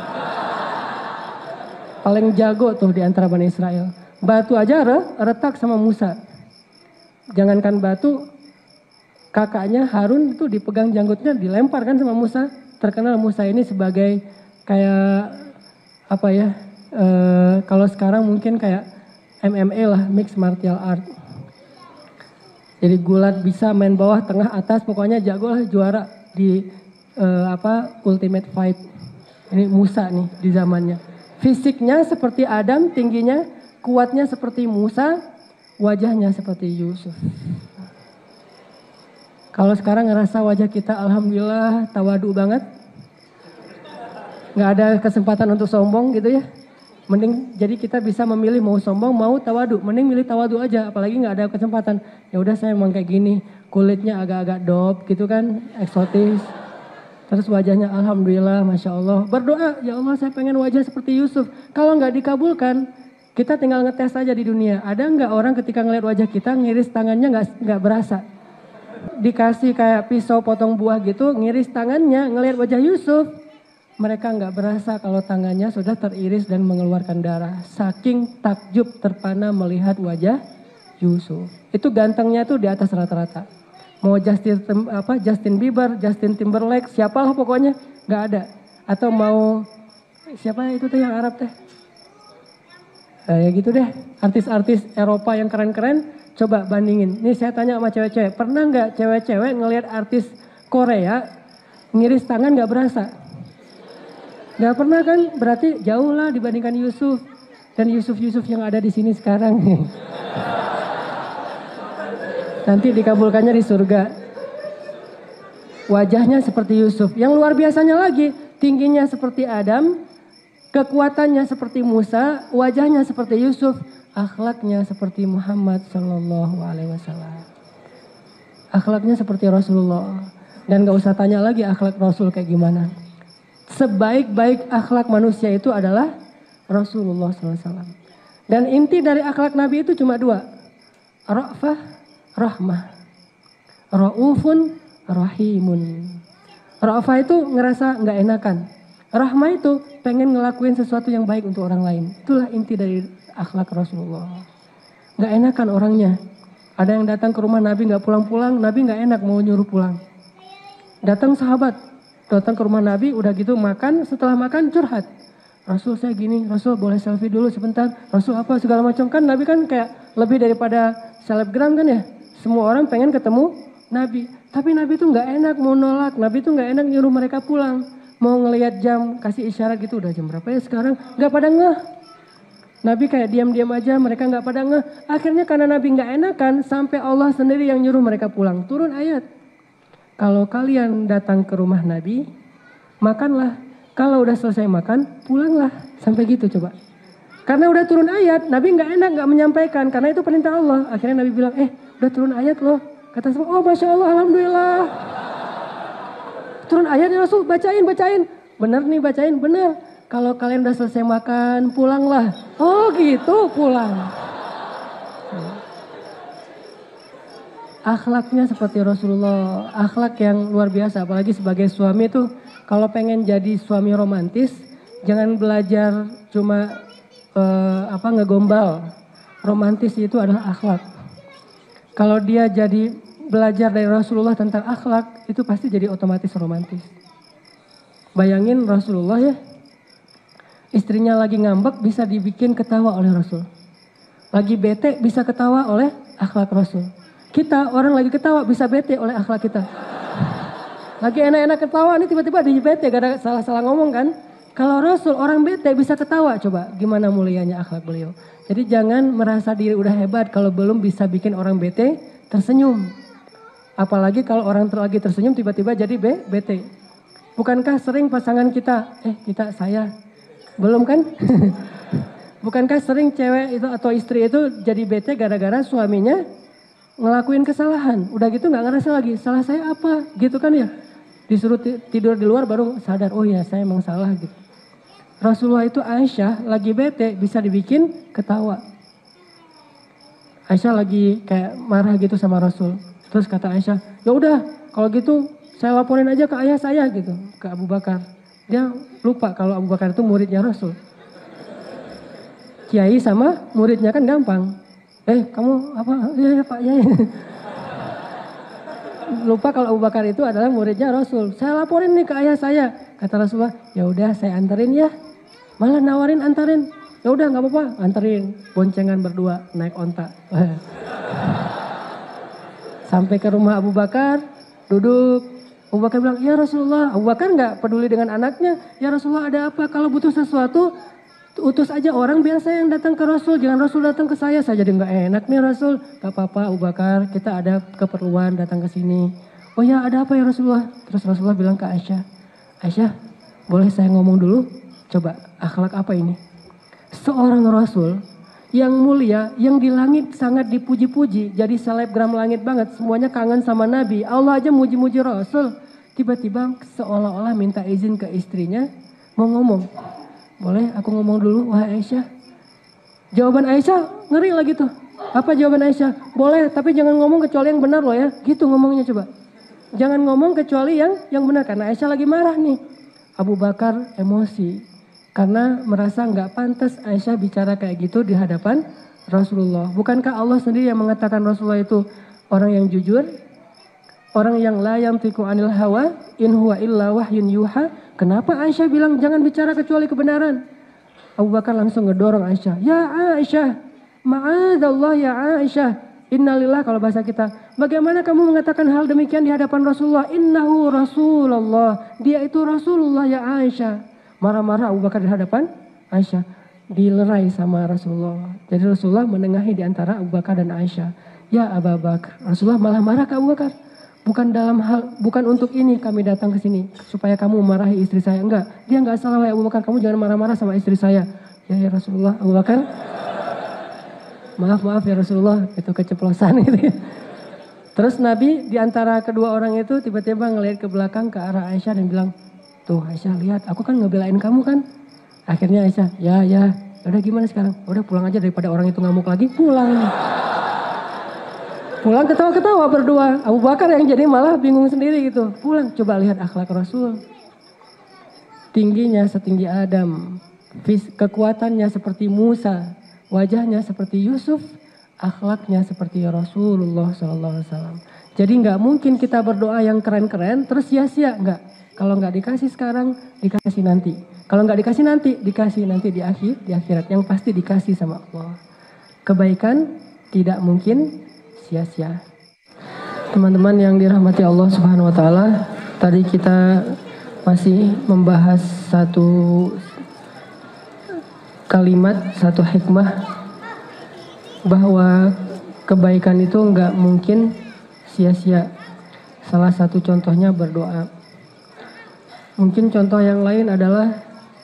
Paling jago tuh di antara Bani Israel. Batu aja retak sama Musa. Jangankan batu, kakaknya Harun itu dipegang janggutnya, dilempar kan sama Musa. Terkenal Musa ini sebagai kayak apa ya? E, kalau sekarang mungkin kayak M M A lah, mixed martial art. Jadi gulat bisa main bawah, tengah, atas, pokoknya jago lah, juara di e, apa ultimate fight. Ini Musa nih di zamannya. Fisiknya seperti Adam, tingginya, kuatnya seperti Musa, wajahnya seperti Yusuf. Kalau sekarang ngerasa wajah kita alhamdulillah tawadu banget. Gak ada kesempatan untuk sombong gitu ya. Mending jadi kita bisa memilih mau sombong mau tawadu. Mending milih tawadu aja, apalagi gak ada kesempatan. Ya udah saya emang kayak gini, kulitnya agak-agak dop gitu kan, eksotis. Terus wajahnya alhamdulillah, masya Allah. Berdoa, ya Allah saya pengen wajah seperti Yusuf. Kalau nggak dikabulkan, kita tinggal ngetes aja di dunia. Ada nggak orang ketika ngeliat wajah kita ngiris tangannya nggak nggak berasa? Dikasih kayak pisau potong buah gitu, ngiris tangannya ngeliat wajah Yusuf. Mereka nggak berasa kalau tangannya sudah teriris dan mengeluarkan darah. Saking takjub terpana melihat wajah Yusuf. Itu gantengnya tuh di atas rata-rata. Mau Justin apa Justin Bieber, Justin Timberlake, siapalah pokoknya nggak ada. Atau mau siapa itu tuh yang Arab teh? Kayak gitu deh, artis-artis Eropa yang keren-keren, coba bandingin. Nih saya tanya sama cewek-cewek, pernah nggak cewek-cewek ngelihat artis Korea ngiris tangan nggak berasa? Nggak pernah kan? Berarti jauh lah dibandingkan Yusuf. dan Yusuf-Yusuf yang ada di sini sekarang. Nanti dikabulkannya di surga. Wajahnya seperti Yusuf. Yang luar biasanya lagi, tingginya seperti Adam, kekuatannya seperti Musa, wajahnya seperti Yusuf, akhlaknya seperti Muhammad Sallallahu Alaihi Wasallam. Akhlaknya seperti Rasulullah. Dan gak usah tanya lagi akhlak Rasul kayak gimana. Sebaik-baik akhlak manusia itu adalah Rasulullah Sallallahu Alaihi Wasallam. Dan inti dari akhlak Nabi itu cuma dua. Ra'fah, rahmah. Ra'ufun, rahimun. Ra'fah itu ngerasa gak enakan. Rahmah itu pengen ngelakuin sesuatu yang baik untuk orang lain. Itulah inti dari akhlak Rasulullah. Gak enakan orangnya. Ada yang datang ke rumah Nabi gak pulang-pulang, Nabi gak enak mau nyuruh pulang. Datang sahabat, datang ke rumah Nabi, udah gitu makan, setelah makan curhat. Rasul saya gini, Rasul boleh selfie dulu sebentar, Rasul apa segala macam. Kan Nabi kan kayak lebih daripada selebgram kan ya. Semua orang pengen ketemu Nabi. Tapi Nabi tuh gak enak mau nolak, Nabi tuh gak enak nyuruh mereka pulang. Mau ngelihat jam, kasih isyarat gitu, udah jam berapa ya sekarang, gak pada ngeh. Nabi kayak diam-diam aja, mereka gak pada ngeh. Akhirnya karena Nabi gak enakan, sampai Allah sendiri yang nyuruh mereka pulang. Turun ayat. Kalau kalian datang ke rumah Nabi, makanlah. Kalau udah selesai makan, pulanglah. Sampai gitu coba. Karena udah turun ayat, Nabi gak enak gak menyampaikan. Karena itu perintah Allah. Akhirnya Nabi bilang, eh udah turun ayat loh. Kata semua, oh Masya Allah, Alhamdulillah. Turun ayat ya Rasul, bacain, bacain. Bener nih bacain, bener. Kalau kalian udah selesai makan, pulanglah. Oh gitu, pulang. Akhlaknya seperti Rasulullah, akhlak yang luar biasa. Apalagi sebagai suami tuh, kalau pengen jadi suami romantis, jangan belajar cuma uh, apa ngegombal. Romantis itu adalah akhlak. Kalau dia jadi belajar dari Rasulullah tentang akhlak, itu pasti jadi otomatis romantis. Bayangin Rasulullah ya, istrinya lagi ngambek bisa dibikin ketawa oleh Rasul. Lagi bete bisa ketawa oleh akhlak Rasul. Kita orang lagi ketawa bisa bete oleh akhlak kita. Lagi enak-enak ketawa nih tiba-tiba di bete gak ada salah-salah ngomong kan. Kalau Rasul orang bete bisa ketawa, coba gimana mulianya akhlak beliau. Jadi jangan merasa diri udah hebat kalau belum bisa bikin orang bete tersenyum. Apalagi kalau orang lagi tersenyum tiba-tiba jadi be, bete. Bukankah sering pasangan kita, eh kita saya, belum kan? Bukankah sering cewek itu atau istri itu jadi bete gara-gara suaminya ngelakuin kesalahan. Udah gitu gak ngerasa lagi, salah saya apa gitu kan ya. Disuruh tidur di luar baru sadar, oh ya saya emang salah gitu. Rasulullah itu Aisyah lagi bete bisa dibikin ketawa. Aisyah lagi kayak marah gitu sama Rasul. Terus kata Aisyah, ya udah kalau gitu saya laporin aja ke ayah saya gitu, ke Abu Bakar. Dia lupa kalau Abu Bakar itu muridnya Rasul. Kiai sama muridnya kan gampang. Eh kamu apa? Ya, ya Pak, ya, ya. Lupa kalau Abu Bakar itu adalah muridnya Rasul. Saya laporin nih ke ayah saya. Kata Rasulullah, ya udah saya anterin ya. Malah nawarin antarin. Ya udah nggak apa-apa, anterin. Boncengan berdua naik onta. Sampai ke rumah Abu Bakar, duduk. Abu Bakar bilang, ya Rasulullah. Abu Bakar nggak peduli dengan anaknya. Ya Rasulullah ada apa? Kalau butuh sesuatu, utus aja orang biar saya yang datang ke Rasul. Jangan Rasul datang ke saya. Saya jadi nggak enak nih Rasul. Gak apa-apa Abu Bakar, kita ada keperluan datang ke sini. Oh ya ada apa ya Rasulullah? Terus Rasulullah bilang ke Aisyah. Aisyah, boleh saya ngomong dulu? Coba akhlak apa ini? Seorang Rasul yang mulia, yang di langit sangat dipuji-puji. Jadi selebgram langit banget. Semuanya kangen sama Nabi. Allah aja muji-muji Rasul. Tiba-tiba seolah-olah minta izin ke istrinya. Mau ngomong. Boleh aku ngomong dulu wahai Aisyah. Jawaban Aisyah ngeri lagi tuh. Apa jawaban Aisyah? Boleh tapi jangan ngomong kecuali yang benar loh ya. Gitu ngomongnya coba. Jangan ngomong kecuali yang yang benar. Karena Aisyah lagi marah nih. Abu Bakar emosi. Karena merasa nggak pantas Aisyah bicara kayak gitu di hadapan Rasulullah. Bukankah Allah sendiri yang mengatakan Rasulullah itu orang yang jujur? Orang yang la yantiqu anil hawa in huwa illa wahyun yuha. Kenapa Aisyah bilang jangan bicara kecuali kebenaran? Abu Bakar langsung ngedorong Aisyah. Ya Aisyah, ma'adallah ya Aisyah. Innalillah kalau bahasa kita. Bagaimana kamu mengatakan hal demikian di hadapan Rasulullah? Innahu Rasulullah. Dia itu Rasulullah ya Aisyah. Marah-marah Abu Bakar di hadapan Aisyah. dilerai sama Rasulullah. Jadi Rasulullah menengahi di antara Abu Bakar dan Aisyah. Ya Abu Bakar, Rasulullah malah marah ke Abu Bakar. Bukan dalam hal, bukan untuk ini kami datang ke sini supaya kamu marahi istri saya. Enggak, dia enggak salah ya Abu Bakar. Kamu jangan marah-marah sama istri saya. Ya ya Rasulullah, Abu Bakar. Maaf maaf ya Rasulullah, itu keceplosan gitu ya. Terus Nabi di antara kedua orang itu tiba-tiba ngelihat ke belakang ke arah Aisyah dan bilang, tuh Aisyah lihat, aku kan ngebelain kamu kan. Akhirnya Aisyah, ya ya, udah gimana sekarang? Udah pulang aja daripada orang itu ngamuk lagi, pulang. Pulang ketawa-ketawa berdua. Abu Bakar yang jadi malah bingung sendiri gitu. Pulang, coba lihat akhlak Rasul. Tingginya setinggi Adam, kekuatannya seperti Musa, wajahnya seperti Yusuf, akhlaknya seperti Rasulullah shallallahu alaihi wasallam. Jadi nggak mungkin kita berdoa yang keren-keren terus sia-sia, nggak. Kalau nggak dikasih sekarang, dikasih nanti. Kalau nggak dikasih nanti, dikasih nanti di akhir, di akhirat. Yang pasti dikasih sama Allah. Kebaikan tidak mungkin sia-sia. Teman-teman yang dirahmati Allah Subhanahu Wa Taala, tadi kita masih membahas satu kalimat, satu hikmah bahwa kebaikan itu nggak mungkin sia-sia. Salah satu contohnya berdoa. Mungkin contoh yang lain adalah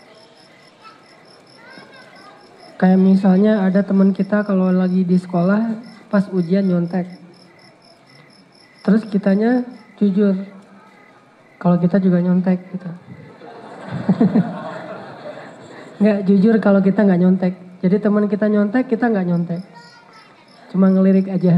kayak misalnya ada teman kita kalau lagi di sekolah pas ujian nyontek. Terus kitanya jujur. Kalau kita juga nyontek gitu. Nggak jujur kalau kita nggak nyontek. Jadi teman kita nyontek, kita nggak nyontek. Cuma ngelirik aja.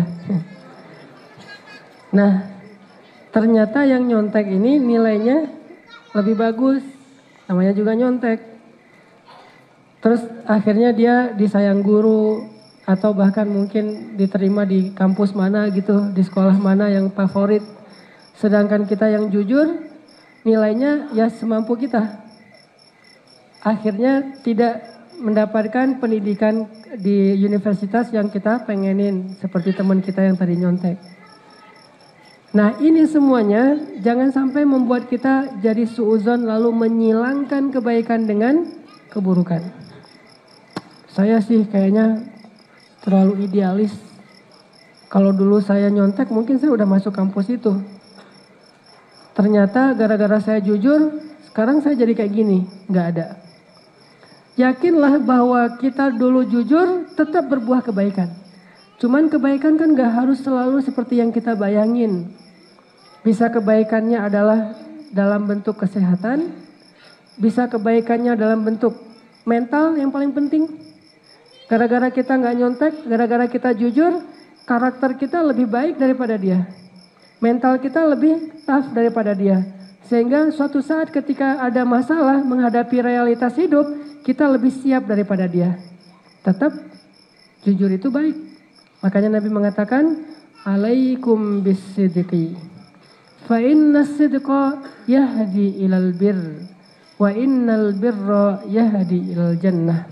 Nah, ternyata yang nyontek ini nilainya lebih bagus. Namanya juga nyontek. Terus akhirnya dia disayang guru. Atau bahkan mungkin diterima di kampus mana gitu. Di sekolah mana yang favorit. Sedangkan kita yang jujur, nilainya ya semampu kita. Akhirnya tidak mendapatkan pendidikan di universitas yang kita pengenin. Seperti teman kita yang tadi nyontek. Nah ini semuanya jangan sampai membuat kita jadi suuzon lalu menyilangkan kebaikan dengan keburukan. Saya sih kayaknya terlalu idealis. Kalau dulu saya nyontek mungkin saya udah masuk kampus itu. Ternyata gara-gara saya jujur, sekarang saya jadi kayak gini. Nggak ada. Yakinlah bahwa kita dulu jujur tetap berbuah kebaikan. Cuman kebaikan kan gak harus selalu seperti yang kita bayangin. Bisa kebaikannya adalah dalam bentuk kesehatan. Bisa kebaikannya dalam bentuk mental yang paling penting. Gara-gara kita gak nyontek, gara-gara kita jujur, karakter kita lebih baik daripada dia. Mental kita lebih tough daripada dia. Sehingga suatu saat ketika ada masalah menghadapi realitas hidup, kita lebih siap daripada dia. Tetap jujur itu baik. Makanya Nabi mengatakan, alaikum bisidqi. Fa inna sidqa yahdi ilal bir. Wa innal birra yahdi ilal jannah.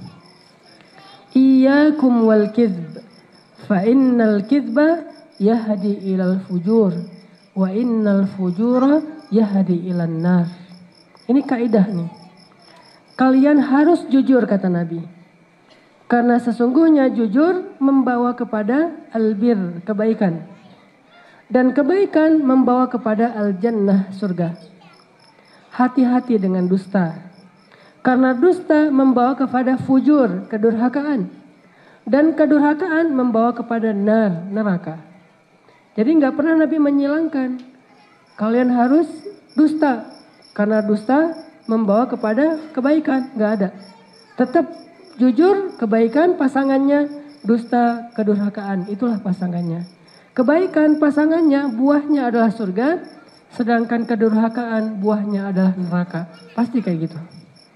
Iyakum wal kidb. Fa innal kidba yahdi ilal fujur. Wa innal fujura yahdi ilal nar. Ini kaidah nih. Kalian harus jujur kata Nabi. Karena sesungguhnya jujur membawa kepada albir, kebaikan. Dan kebaikan membawa kepada al-jannah, surga. Hati-hati dengan dusta. Karena dusta membawa kepada fujur, kedurhakaan. Dan kedurhakaan membawa kepada nar, neraka. Jadi nggak pernah Nabi menyilangkan. Kalian harus dusta. Karena dusta membawa kepada kebaikan, nggak ada. Tetap jujur, kebaikan pasangannya, dusta, kedurhakaan, itulah pasangannya. Kebaikan pasangannya, buahnya adalah surga, sedangkan kedurhakaan, buahnya adalah neraka. Pasti kayak gitu.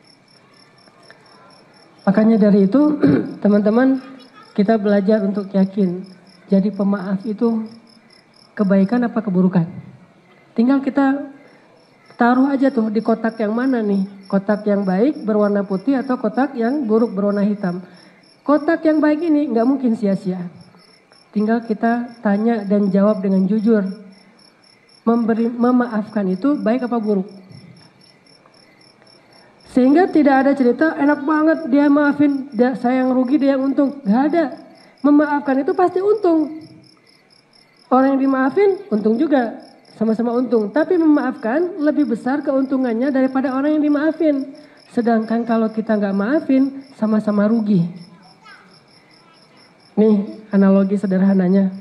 Makanya dari itu, teman-teman, kita belajar untuk yakin. Jadi pemaaf itu kebaikan apa keburukan? Tinggal kita taruh aja tuh di kotak yang mana nih. Kotak yang baik berwarna putih atau kotak yang buruk berwarna hitam. Kotak yang baik ini nggak mungkin sia-sia. Tinggal kita tanya dan jawab dengan jujur. Memberi, memaafkan itu baik apa buruk? Sehingga tidak ada cerita enak banget dia maafin, dia, saya yang rugi dia yang untung. Gak ada. Memaafkan itu pasti untung. Orang yang dimaafin untung juga. Sama-sama untung. Tapi memaafkan lebih besar keuntungannya daripada orang yang dimaafin. Sedangkan kalau kita gak maafin sama-sama rugi. Nih analogi sederhananya.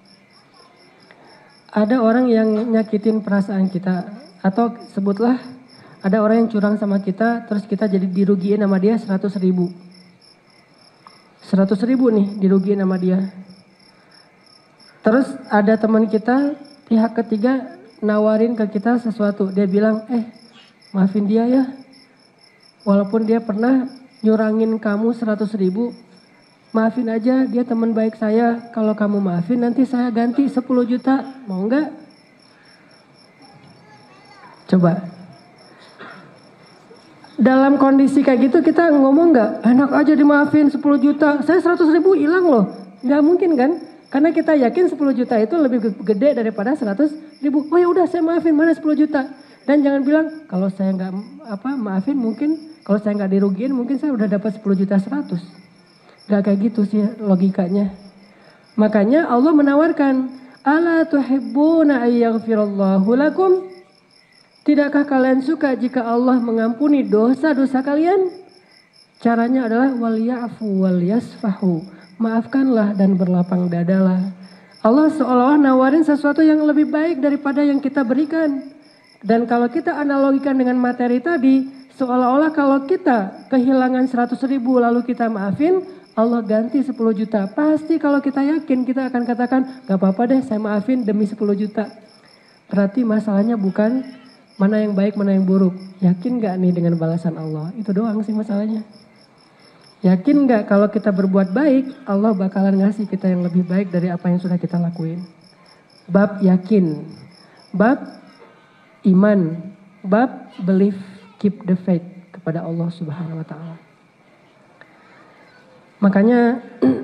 Ada orang yang nyakitin perasaan kita. Atau sebutlah ada orang yang curang sama kita, terus kita jadi dirugiin sama dia seratus ribu. seratus ribu nih dirugiin sama dia. Terus ada teman kita, pihak ketiga nawarin ke kita sesuatu. Dia bilang, eh maafin dia ya. Walaupun dia pernah nyurangin kamu seratus ribu, maafin aja, dia teman baik saya. Kalau kamu maafin nanti saya ganti sepuluh juta, mau enggak? Coba. Dalam kondisi kayak gitu kita ngomong gak? Enak aja dimaafin sepuluh juta, saya seratus ribu hilang loh. Gak mungkin kan? Karena kita yakin sepuluh juta itu lebih gede daripada seratus ribu. Oh ya udah saya maafin, mana sepuluh juta. Dan jangan bilang kalau saya gak apa maafin mungkin, kalau saya gak dirugiin mungkin saya udah dapat sepuluh juta seratus. Gak kayak gitu sih logikanya. Makanya Allah menawarkan, ala tuhibbuna ayyaghfirallahu lakum. Tidakkah kalian suka jika Allah mengampuni dosa-dosa kalian? Caranya adalah walyafu walyasfahu. Maafkanlah dan berlapang dadalah. Allah seolah-olah nawarin sesuatu yang lebih baik daripada yang kita berikan. Dan kalau kita analogikan dengan materi tadi, seolah-olah kalau kita kehilangan seratus ribu lalu kita maafin, Allah ganti sepuluh juta. Pasti kalau kita yakin kita akan katakan, gak apa-apa deh saya maafin demi sepuluh juta. Berarti masalahnya bukan mana yang baik, mana yang buruk. Yakin gak nih dengan balasan Allah? Itu doang sih masalahnya. Yakin gak kalau kita berbuat baik, Allah bakalan ngasih kita yang lebih baik dari apa yang sudah kita lakuin. Bab yakin. Bab iman. Bab belief, keep the faith kepada Allah Subhanahu wa ta'ala. Makanya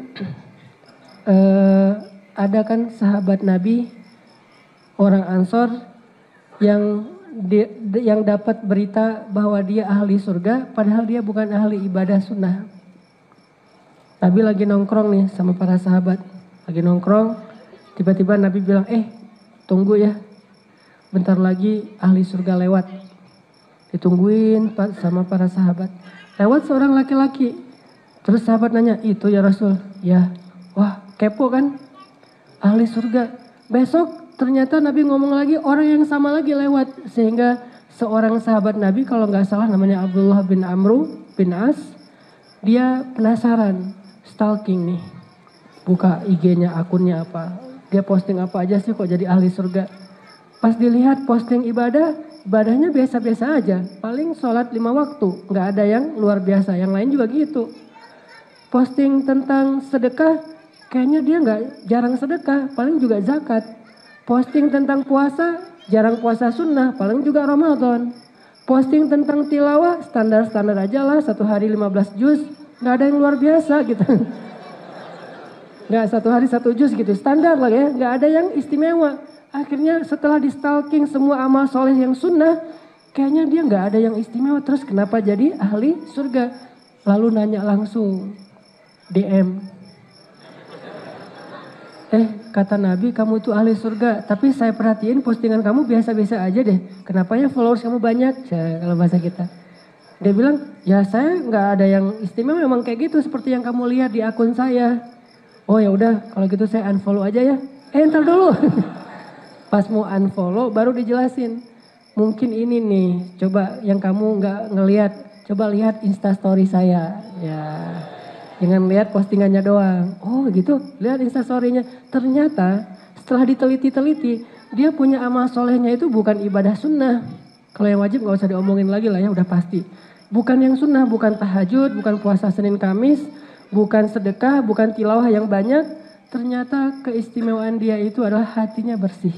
eh, ada kan sahabat Nabi, orang Ansor yang Di, yang dapat berita bahwa dia ahli surga, padahal dia bukan ahli ibadah sunnah. Nabi lagi nongkrong nih sama para sahabat, lagi nongkrong, tiba-tiba Nabi bilang, eh tunggu ya, bentar lagi ahli surga lewat. Ditungguin sama para sahabat. Lewat seorang laki-laki, terus sahabat nanya, itu ya Rasul? Ya, wah kepo kan, ahli surga. Besok ternyata Nabi ngomong lagi orang yang sama lagi lewat. Sehingga seorang sahabat Nabi kalau gak salah namanya Abdullah bin Amru bin As. Dia penasaran, stalking nih. Buka I G-nya, akunnya apa. Dia posting apa aja sih kok jadi ahli surga. Pas dilihat posting ibadah, ibadahnya biasa-biasa aja. Paling sholat lima waktu, gak ada yang luar biasa. Yang lain juga gitu. Posting tentang sedekah, kayaknya dia gak jarang sedekah, paling juga zakat. Posting tentang puasa, jarang puasa sunnah, paling juga Ramadan. Posting tentang tilawah, standar-standar aja lah, satu hari lima belas juz, gak ada yang luar biasa gitu. Gak satu hari satu juz gitu, standar lah ya, gak ada yang istimewa. Akhirnya setelah di stalking semua amal soleh yang sunnah, kayaknya dia gak ada yang istimewa. Terus kenapa jadi ahli surga? Lalu nanya langsung, D M. Eh kata Nabi kamu itu ahli surga, tapi saya perhatiin postingan kamu biasa-biasa aja deh. Kenapa ya followers kamu banyak? Kalau bahasa kita. Dia bilang, ya saya nggak ada yang istimewa, memang kayak gitu seperti yang kamu lihat di akun saya. Oh ya udah, kalau gitu saya unfollow aja ya. Eh ntar dulu. Pas mau unfollow baru dijelasin. Mungkin ini nih, coba yang kamu nggak ngelihat, coba lihat instastory saya. Ya. Jangan lihat postingannya doang. Oh gitu, lihat instastory-nya. Ternyata setelah diteliti-teliti, dia punya amal solehnya itu bukan ibadah sunnah. Kalau yang wajib gak usah diomongin lagi lah ya, udah pasti. Bukan yang sunnah, bukan tahajud, bukan puasa Senin Kamis, bukan sedekah, bukan tilawah yang banyak. Ternyata keistimewaan dia itu adalah hatinya bersih.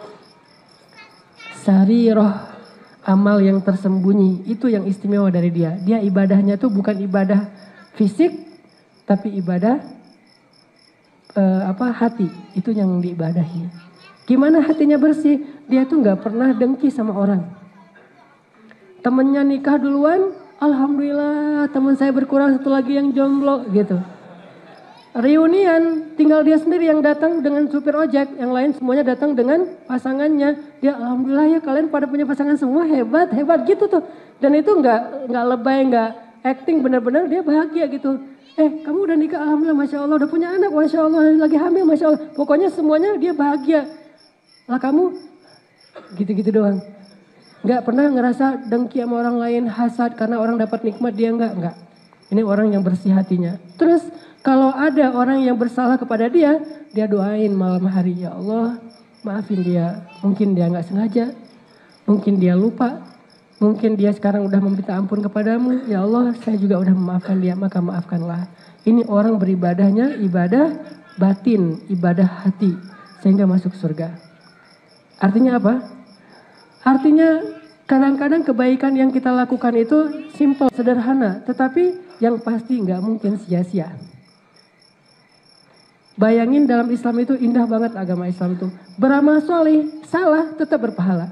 Sariroh, amal yang tersembunyi, itu yang istimewa dari dia. Dia ibadahnya tuh bukan ibadah fisik, tapi ibadah eh, apa hati, itu yang diibadahi. Gimana hatinya bersih? Dia tuh nggak pernah dengki sama orang. Temennya nikah duluan, Alhamdulillah teman saya berkurang satu lagi yang jomblo gitu. Reunian, tinggal dia sendiri yang datang dengan supir ojek, yang lain semuanya datang dengan pasangannya. Dia alhamdulillah ya kalian pada punya pasangan semua, hebat, hebat gitu tuh. Dan itu nggak nggak lebay, nggak acting, benar-benar dia bahagia gitu. Eh kamu udah nikah, alhamdulillah, masya Allah, udah punya anak, masya Allah, lagi hamil, masya Allah. Pokoknya semuanya dia bahagia. Lah kamu gitu-gitu doang. Nggak pernah ngerasa dengki sama orang lain, hasad karena orang dapat nikmat dia nggak, nggak. Ini orang yang bersih hatinya. Terus kalau ada orang yang bersalah kepada dia, dia doain malam hari, ya Allah maafin dia. Mungkin dia nggak sengaja, mungkin dia lupa, mungkin dia sekarang udah meminta ampun kepadamu. Ya Allah saya juga udah memaafkan dia, maka maafkanlah. Ini orang beribadahnya ibadah batin, ibadah hati, sehingga masuk surga. Artinya apa? Artinya kadang-kadang kebaikan yang kita lakukan itu simple, sederhana, tetapi yang pasti nggak mungkin sia-sia. Bayangin dalam Islam itu indah banget, agama Islam itu. Beramal soleh, salah tetap berpahala.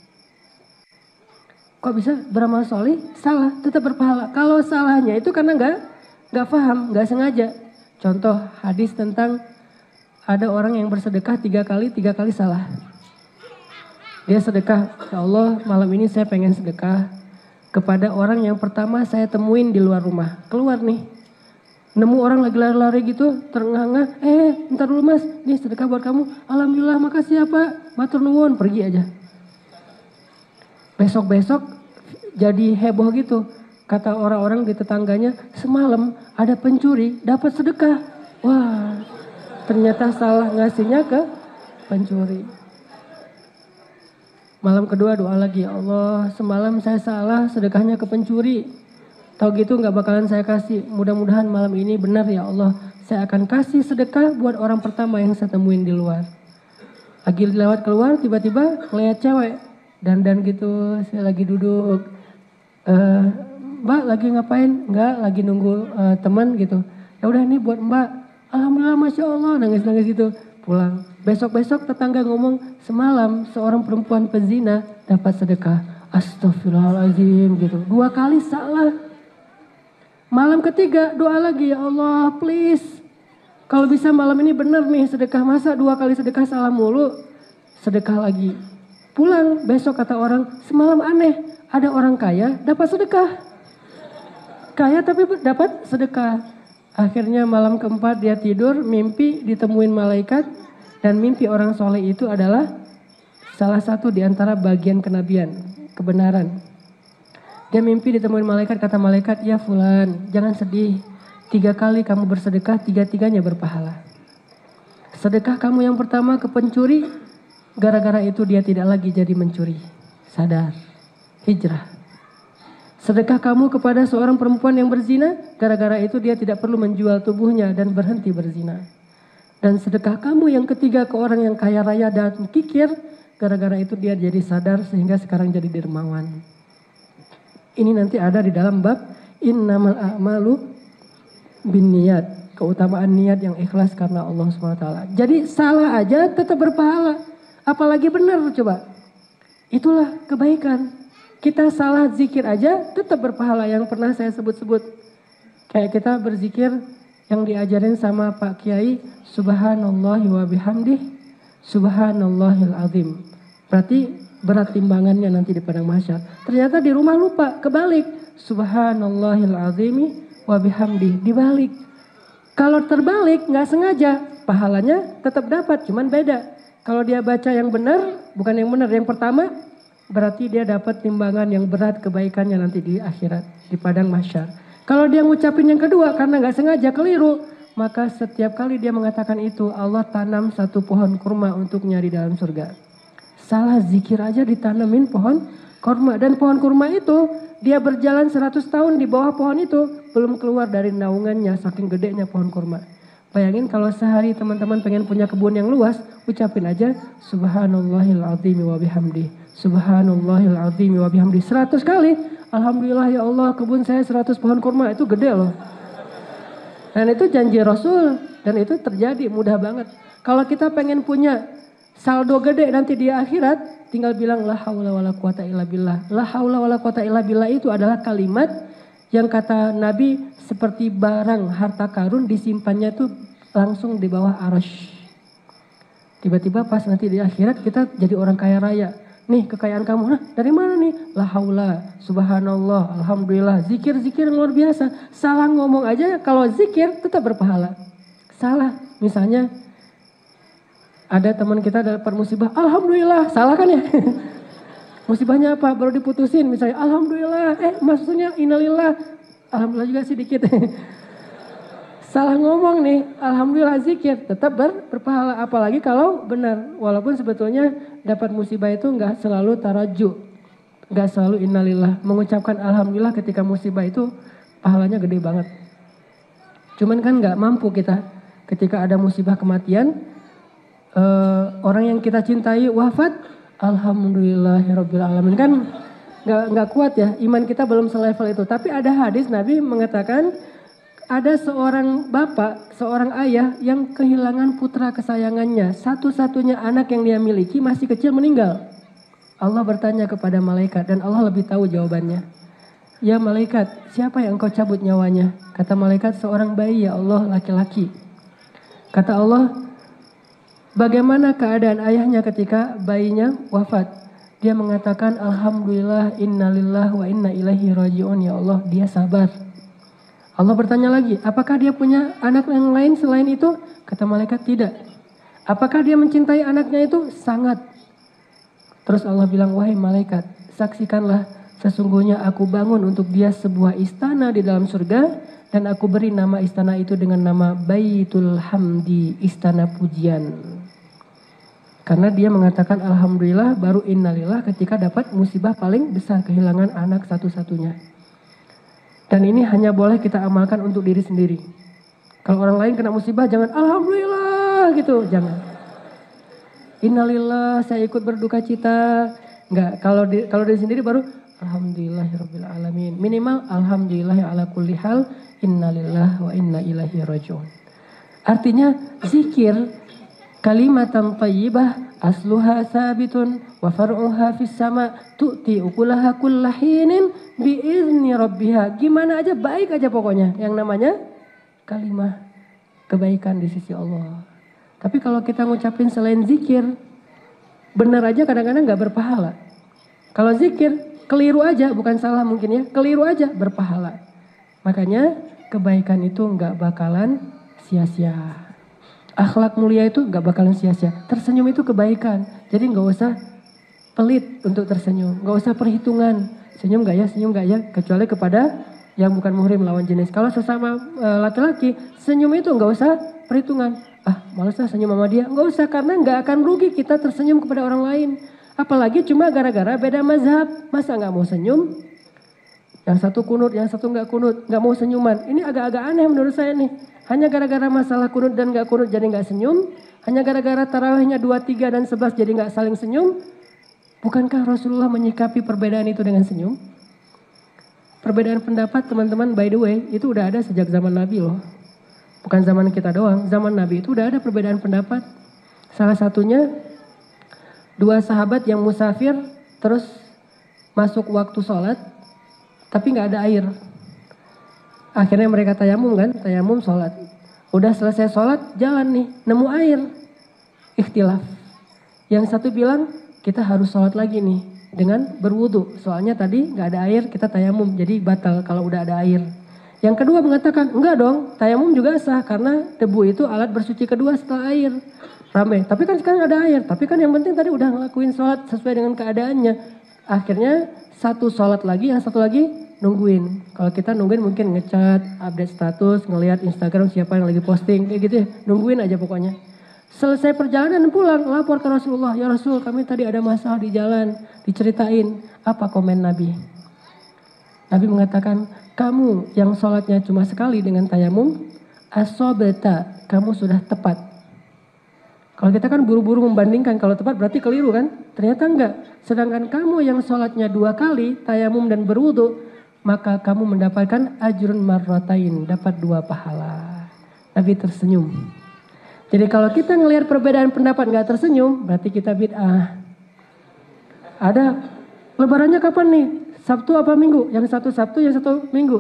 Kok bisa beramal soleh, salah tetap berpahala? Kalau salahnya itu karena nggak nggak paham, nggak sengaja. Contoh hadis tentang ada orang yang bersedekah tiga kali, tiga kali salah. Dia sedekah, ya Allah malam ini saya pengen sedekah kepada orang yang pertama saya temuin di luar rumah. Keluar nih. Nemu orang lagi lari-lari gitu, terengah-engah, eh ntar dulu mas, nih sedekah buat kamu. Alhamdulillah makasih ya pak, matur nuwun, pergi aja. Besok-besok jadi heboh gitu. Kata orang-orang di tetangganya, semalam ada pencuri dapat sedekah. Wah, ternyata salah ngasihnya ke pencuri. Malam kedua doa lagi, ya Allah semalam saya salah sedekahnya ke pencuri. Tahu gitu nggak bakalan saya kasih. Mudah-mudahan malam ini benar ya Allah. Saya akan kasih sedekah buat orang pertama yang saya temuin di luar. Lagi lewat keluar tiba-tiba ngeliat cewek. Dandan gitu, saya lagi duduk. E, mbak lagi ngapain? Enggak, lagi nunggu uh, teman gitu. Ya udah nih buat mbak. Alhamdulillah masya Allah, nangis-nangis gitu. Pulang. Besok-besok tetangga ngomong, semalam seorang perempuan pezina dapat sedekah. Astagfirullahaladzim gitu. Dua kali salah. Malam ketiga doa lagi, ya Allah please. Kalau bisa malam ini benar nih sedekah, masa dua kali sedekah salah mulu. Sedekah lagi. Pulang besok kata orang, semalam aneh. Ada orang kaya dapat sedekah. Kaya tapi dapat sedekah. Akhirnya malam keempat dia tidur, mimpi ditemuin malaikat. Dan mimpi orang soleh itu adalah salah satu di antara bagian kenabian, kebenaran. Dia mimpi ditemuin malaikat, kata malaikat, ya fulan jangan sedih. Tiga kali kamu bersedekah, tiga-tiganya berpahala. Sedekah kamu yang pertama ke pencuri, gara-gara itu dia tidak lagi jadi mencuri. Sadar, hijrah. Sedekah kamu kepada seorang perempuan yang berzina, gara-gara itu dia tidak perlu menjual tubuhnya dan berhenti berzina. Dan sedekah kamu yang ketiga ke orang yang kaya raya dan kikir, gara-gara itu dia jadi sadar sehingga sekarang jadi dermawan. Ini nanti ada di dalam bab innamal a'malu binniyat, keutamaan niat yang ikhlas karena Allah subhanahu wa taala. Jadi salah aja tetap berpahala, apalagi benar coba. Itulah kebaikan. Kita salah zikir aja tetap berpahala, yang pernah saya sebut-sebut. Kayak kita berzikir yang diajarin sama Pak Kiai, subhanallahi wa bihamdih, subhanallahil azim. Berarti berat timbangannya nanti di padang mahsyar. Ternyata di rumah lupa, kebalik. Subhanallahil azimi wa bihamdih, dibalik. Kalau terbalik nggak sengaja, pahalanya tetap dapat, cuman beda. Kalau dia baca yang benar, bukan yang benar, yang pertama, berarti dia dapat timbangan yang berat kebaikannya nanti di akhirat, di padang mahsyar. Kalau dia ngucapin yang kedua karena nggak sengaja, keliru, maka setiap kali dia mengatakan itu, Allah tanam satu pohon kurma untuknya di dalam surga. Salah zikir aja ditanemin pohon kurma. Dan pohon kurma itu dia berjalan seratus tahun di bawah pohon itu. Belum keluar dari naungannya saking gedenya pohon kurma. Bayangin kalau sehari teman-teman pengen punya kebun yang luas. Ucapin aja subhanallahil azimi wa bihamdi. Subhanallahil azimi wa bihamdi. seratus kali. Alhamdulillah ya Allah kebun saya seratus pohon kurma. Itu gede loh. Dan itu janji Rasul. Dan itu terjadi mudah banget. Kalau kita pengen punya saldo gede nanti di akhirat, tinggal bilang la haula wala quwata illa billah. La haula wala quwata illa billah itu adalah kalimat yang kata Nabi seperti barang harta karun disimpannya tuh langsung di bawah arasy. Tiba-tiba pas nanti di akhirat kita jadi orang kaya raya. Nih kekayaan kamu, nah dari mana nih? La haula, subhanallah, alhamdulillah, zikir-zikir luar biasa. Salah ngomong aja kalau zikir tetap berpahala. Salah, misalnya ada teman kita dapat musibah, alhamdulillah, salah kan ya? Musibahnya apa? Baru diputusin, misalnya alhamdulillah, eh maksudnya innalillah, alhamdulillah juga sih dikit. Salah ngomong nih, alhamdulillah zikir, tetap ber, berpahala. Apalagi kalau benar, walaupun sebetulnya dapat musibah itu nggak selalu taraju, nggak selalu innalillah. Mengucapkan alhamdulillah ketika musibah itu pahalanya gede banget. Cuman kan nggak mampu kita ketika ada musibah kematian, eh, orang yang kita cintai wafat, alhamdulillahirabbil alamin, kan nggak nggak kuat ya, iman kita belum selevel itu. Tapi ada hadis Nabi mengatakan ada seorang bapak, seorang ayah yang kehilangan putra kesayangannya. Satu-satunya anak yang dia miliki masih kecil meninggal. Allah bertanya kepada malaikat dan Allah lebih tahu jawabannya. Ya malaikat, siapa yang engkau cabut nyawanya? Kata malaikat, seorang bayi ya Allah, laki-laki. Kata Allah, bagaimana keadaan ayahnya ketika bayinya wafat? Dia mengatakan, alhamdulillah, innalillah wa inna ilaihi raji'un. Ya Allah, dia sabar. Allah bertanya lagi, apakah dia punya anak yang lain selain itu? Kata malaikat, tidak. Apakah dia mencintai anaknya itu? Sangat. Terus Allah bilang, wahai malaikat, saksikanlah sesungguhnya aku bangun untuk dia sebuah istana di dalam surga dan aku beri nama istana itu dengan nama Baitul Hamdi, istana pujian. Karena dia mengatakan alhamdulillah baru innalillah ketika dapat musibah paling besar, kehilangan anak satu-satunya. Dan ini hanya boleh kita amalkan untuk diri sendiri. Kalau orang lain kena musibah jangan alhamdulillah gitu, jangan. Innalillah, saya ikut berduka cita. Enggak, kalau di, kalau diri sendiri baru alhamdulillahirabbil alamin. Minimal alhamdulillah ala kulli hal, innalillah wa inna ilaihi rajiun. Artinya zikir kalimatan thayyibah asluha sabitun wa far'uha fis sama tu'ti ukulaha kullahinin biizni rabbiha. Gimana aja baik aja pokoknya yang namanya kalimah kebaikan di sisi Allah. Tapi kalau kita ngucapin selain zikir, benar aja kadang-kadang gak berpahala. Kalau zikir keliru aja, bukan salah mungkin ya, keliru aja berpahala. Makanya kebaikan itu gak bakalan sia-sia. Akhlak mulia itu gak bakalan sia-sia. Tersenyum itu kebaikan. Jadi gak usah pelit untuk tersenyum. Gak usah perhitungan. Senyum gak ya, senyum gak ya. Kecuali kepada yang bukan muhrim lawan jenis. Kalau sesama e, laki-laki, senyum itu gak usah perhitungan. Ah males lah senyum sama dia. Gak usah, karena gak akan rugi kita tersenyum kepada orang lain. Apalagi cuma gara-gara beda mazhab. Masa gak mau senyum? Yang satu kunut, yang satu gak kunut. Gak mau senyuman. Ini agak-agak aneh menurut saya nih. Hanya gara-gara masalah kunut dan gak kunut jadi gak senyum. Hanya gara-gara tarawihnya dua, tiga dan sebelas jadi gak saling senyum. Bukankah Rasulullah menyikapi perbedaan itu dengan senyum? Perbedaan pendapat teman-teman, by the way, itu udah ada sejak zaman Nabi loh. Bukan zaman kita doang, zaman Nabi itu udah ada perbedaan pendapat. Salah satunya dua sahabat yang musafir terus masuk waktu sholat tapi gak ada air. Akhirnya mereka tayamum kan, tayamum sholat. Udah selesai sholat, jalan nih, nemu air. Ikhtilaf. Yang satu bilang, kita harus sholat lagi nih dengan berwudu. Soalnya tadi gak ada air, kita tayamum, jadi batal kalau udah ada air. Yang kedua mengatakan, enggak dong, tayamum juga sah. Karena debu itu alat bersuci kedua setelah air. Rame, tapi kan sekarang ada air. Tapi kan yang penting tadi udah ngelakuin sholat sesuai dengan keadaannya. Akhirnya satu sholat lagi, yang satu lagi nungguin. Kalau kita nungguin mungkin ngecat, update status, ngelihat Instagram siapa yang lagi posting, kayak gitu ya. Nungguin aja pokoknya. Selesai perjalanan pulang, lapor ke Rasulullah. Ya Rasul, kami tadi ada masalah di jalan. Diceritain. Apa komen Nabi? Nabi mengatakan, kamu yang sholatnya cuma sekali dengan tayamum, asobeta, kamu sudah tepat. Kalau kita kan buru-buru membandingkan, kalau tepat berarti keliru kan? Ternyata enggak. Sedangkan kamu yang sholatnya dua kali, tayamum dan berwudu, maka kamu mendapatkan ajrun marratain, dapat dua pahala. Nabi tersenyum. Jadi kalau kita ngelihat perbedaan pendapat nggak tersenyum, berarti kita bid'ah. Ada. Lebarannya kapan nih? Sabtu apa Minggu? Yang satu Sabtu, yang satu Minggu.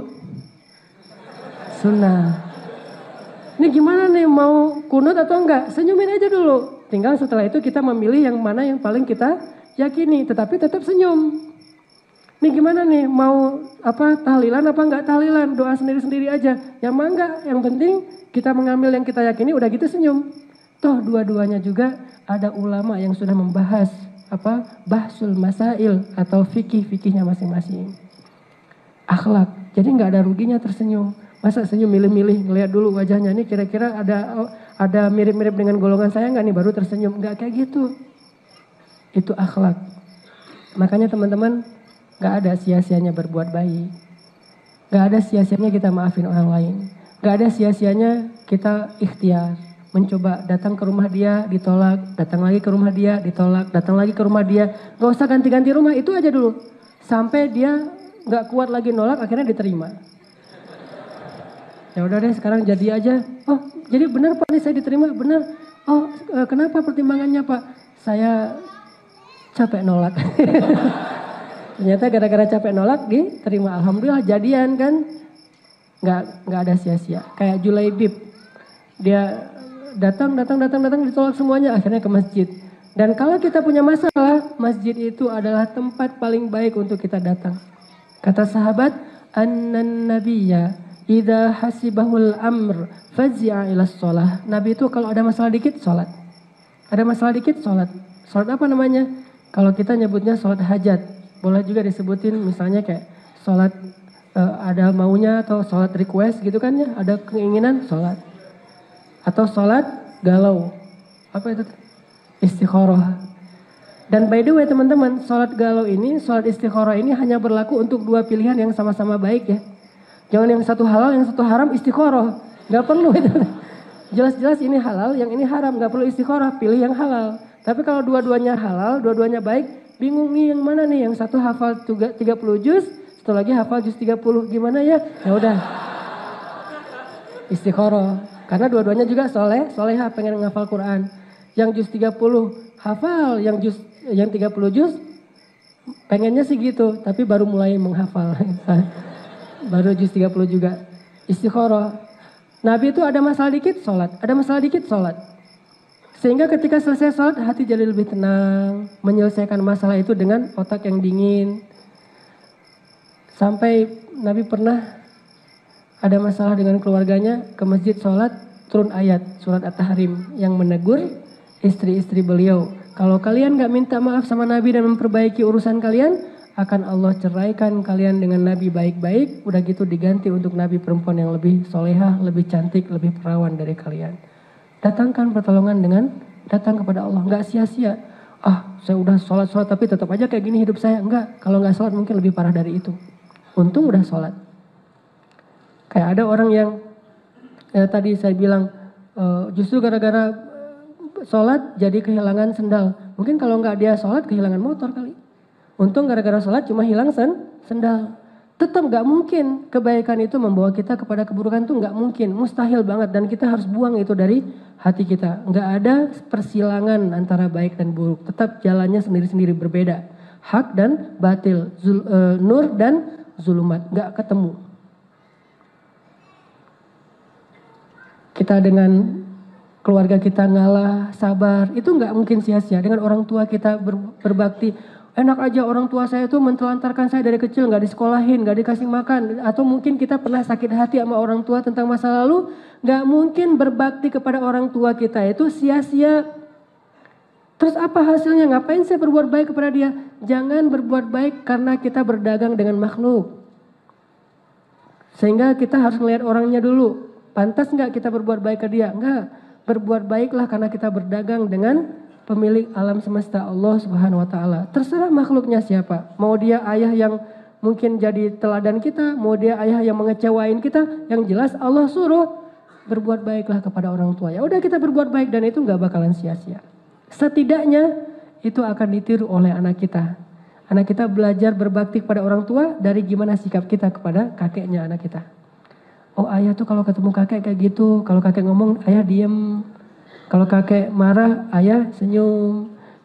Sunnah. Ini gimana nih, mau kunut atau enggak? Senyumin aja dulu. Tinggal setelah itu kita memilih yang mana yang paling kita yakini. Tetapi tetap senyum. Ini gimana nih, mau apa tahlilan apa enggak tahlilan? Doa sendiri-sendiri aja. Yang mah enggak, yang penting kita mengambil yang kita yakini, udah gitu senyum. Toh dua-duanya juga ada ulama yang sudah membahas apa bahsul masail atau fikih-fikihnya masing-masing. Akhlak. Jadi nggak ada ruginya tersenyum. Masa senyum milih-milih, ngeliat dulu wajahnya ini kira-kira ada ada mirip-mirip dengan golongan saya nggak nih baru tersenyum. Nggak kayak gitu. Itu akhlak. Makanya teman-teman nggak ada sia-sianya berbuat baik. Nggak ada sia-sianya kita maafin orang lain. Nggak ada sia-sianya kita ikhtiar. Mencoba datang ke rumah dia, ditolak. Datang lagi ke rumah dia, ditolak. Datang lagi ke rumah dia. Gak usah ganti-ganti rumah, itu aja dulu. Sampai dia gak kuat lagi nolak, akhirnya diterima. Ya udah deh, sekarang jadi aja. Oh, jadi benar Pak, nih saya diterima, benar. Oh, kenapa pertimbangannya Pak? Saya capek nolak. Ternyata gara-gara capek nolak, diterima. Alhamdulillah jadian kan. Gak, gak ada sia-sia. Kayak Julaibib. Dia datang, datang, datang, datang, ditolak semuanya, akhirnya ke masjid. Dan kalau kita punya masalah, masjid itu adalah tempat paling baik untuk kita datang. Kata sahabat, Annan nabiyya idza hasibahul amr fazi'a ila sholah. Nabi itu kalau ada masalah dikit, sholat. Ada masalah dikit, sholat. Sholat apa namanya? Kalau kita nyebutnya sholat hajat. Boleh juga disebutin misalnya kayak sholat uh, ada maunya atau sholat request gitu kan ya. Ada keinginan, sholat. Atau sholat galau. Apa itu? Istikharah. Dan by the way teman-teman, sholat galau ini, sholat istikharah ini hanya berlaku untuk dua pilihan yang sama-sama baik ya. Jangan yang satu halal, yang satu haram istikharah. Gak perlu itu. Jelas-jelas ini halal, yang ini haram. Gak perlu istikharah, pilih yang halal. Tapi kalau dua-duanya halal, dua-duanya baik, bingung nih yang mana nih. Yang satu hafal tiga puluh juz, satu lagi hafal juz tiga puluh. Gimana ya? Ya udah. Istikharah. Karena dua-duanya juga soleh, soleha pengen ngafal Quran. Yang juz tiga puluh hafal, yang juz yang tiga puluh juz pengennya sih gitu, tapi baru mulai menghafal. Baru juz tiga puluh juga. Istikharah. Nabi itu ada masalah dikit sholat, ada masalah dikit sholat. Sehingga ketika selesai sholat hati jadi lebih tenang, menyelesaikan masalah itu dengan otak yang dingin. Sampai Nabi pernah ada masalah dengan keluarganya, ke masjid sholat, turun ayat surat At-Tahrim yang menegur istri-istri beliau. Kalau kalian gak minta maaf sama Nabi dan memperbaiki urusan kalian, akan Allah ceraikan kalian dengan Nabi baik-baik. Udah gitu diganti untuk Nabi perempuan yang lebih solehah, lebih cantik, lebih perawan dari kalian. Datangkan pertolongan dengan datang kepada Allah. Gak sia-sia. Ah, saya udah sholat-sholat tapi tetap aja kayak gini hidup saya. Enggak, kalau gak sholat mungkin lebih parah dari itu. Untung udah sholat. Kayak ada orang yang ya tadi saya bilang uh, justru gara-gara sholat jadi kehilangan sendal. Mungkin kalau nggak dia sholat kehilangan motor kali. Untung gara-gara sholat cuma hilang sen, sendal. Tetap nggak mungkin kebaikan itu membawa kita kepada keburukan tuh nggak mungkin, mustahil banget dan kita harus buang itu dari hati kita. Nggak ada persilangan antara baik dan buruk. Tetap jalannya sendiri-sendiri berbeda. Hak dan batil, zul, uh, nur dan zulumat nggak ketemu. Kita dengan keluarga kita ngalah, sabar, itu nggak mungkin sia-sia. Dengan orang tua kita ber, berbakti, enak aja orang tua saya itu mentelantarkan saya dari kecil, nggak disekolahin, nggak dikasih makan. Atau mungkin kita pernah sakit hati sama orang tua tentang masa lalu, nggak mungkin berbakti kepada orang tua kita itu sia-sia. Terus apa hasilnya? Ngapain saya berbuat baik kepada dia? Jangan berbuat baik karena kita berdagang dengan makhluk. Sehingga kita harus melihat orangnya dulu. Pantas nggak kita berbuat baik ke dia? Enggak. Berbuat baiklah karena kita berdagang dengan pemilik alam semesta Allah Subhanahu wa taala. Terserah makhluknya siapa. Mau dia ayah yang mungkin jadi teladan kita, mau dia ayah yang mengecewain kita, yang jelas Allah suruh berbuat baiklah kepada orang tua. Ya udah kita berbuat baik dan itu nggak bakalan sia-sia. Setidaknya itu akan ditiru oleh anak kita. Anak kita belajar berbakti kepada orang tua dari gimana sikap kita kepada kakeknya anak kita. Oh ayah tuh kalau ketemu kakek kayak gitu. Kalau kakek ngomong ayah diem. Kalau kakek marah ayah senyum.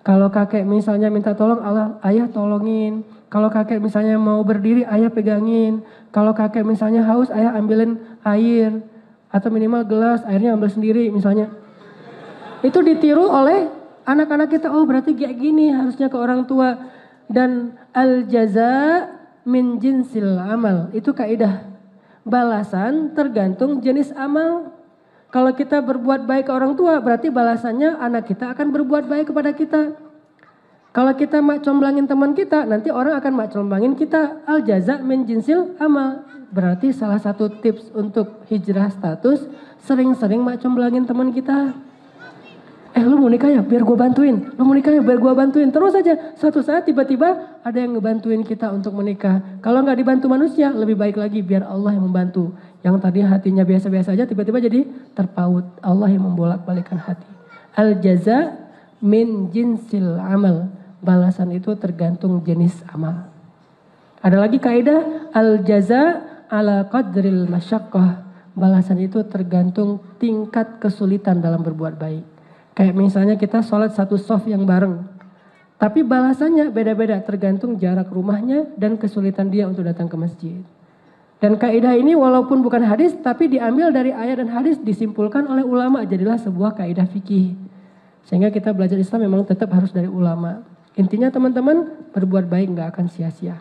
Kalau kakek misalnya minta tolong, Allah, ayah tolongin. Kalau kakek misalnya mau berdiri, ayah pegangin. Kalau kakek misalnya haus, ayah ambilin air. Atau minimal gelas, airnya ambil sendiri misalnya. Itu ditiru oleh anak-anak kita. Oh berarti kayak gini harusnya ke orang tua. Dan al-jaza min jinsil amal. Itu kaidah. Balasan tergantung jenis amal. Kalau kita berbuat baik ke orang tua, berarti balasannya anak kita akan berbuat baik kepada kita. Kalau kita mak comblangin teman kita, nanti orang akan mak comblangin kita. Al jaza min jinsil amal. Berarti salah satu tips untuk hijrah status, sering-sering mak comblangin teman kita. Eh lu mau nikah ya? Biar gue bantuin. Lu mau nikah ya? Biar gue bantuin. Terus aja. Suatu saat tiba-tiba ada yang ngebantuin kita untuk menikah. Kalau nggak dibantu manusia, lebih baik lagi biar Allah yang membantu. Yang tadi hatinya biasa-biasa aja, tiba-tiba jadi terpaut. Allah yang membolak-balikan hati. Al jaza min jinsil amal. Balasan itu tergantung jenis amal. Ada lagi kaidah al jaza ala qadril masyaqqah. Balasan itu tergantung tingkat kesulitan dalam berbuat baik. Kayak misalnya kita sholat satu soft yang bareng. Tapi balasannya beda-beda tergantung jarak rumahnya dan kesulitan dia untuk datang ke masjid. Dan kaidah ini walaupun bukan hadis tapi diambil dari ayat dan hadis, disimpulkan oleh ulama, jadilah sebuah kaidah fikih. Sehingga kita belajar Islam memang tetap harus dari ulama. Intinya teman-teman, berbuat baik gak akan sia-sia.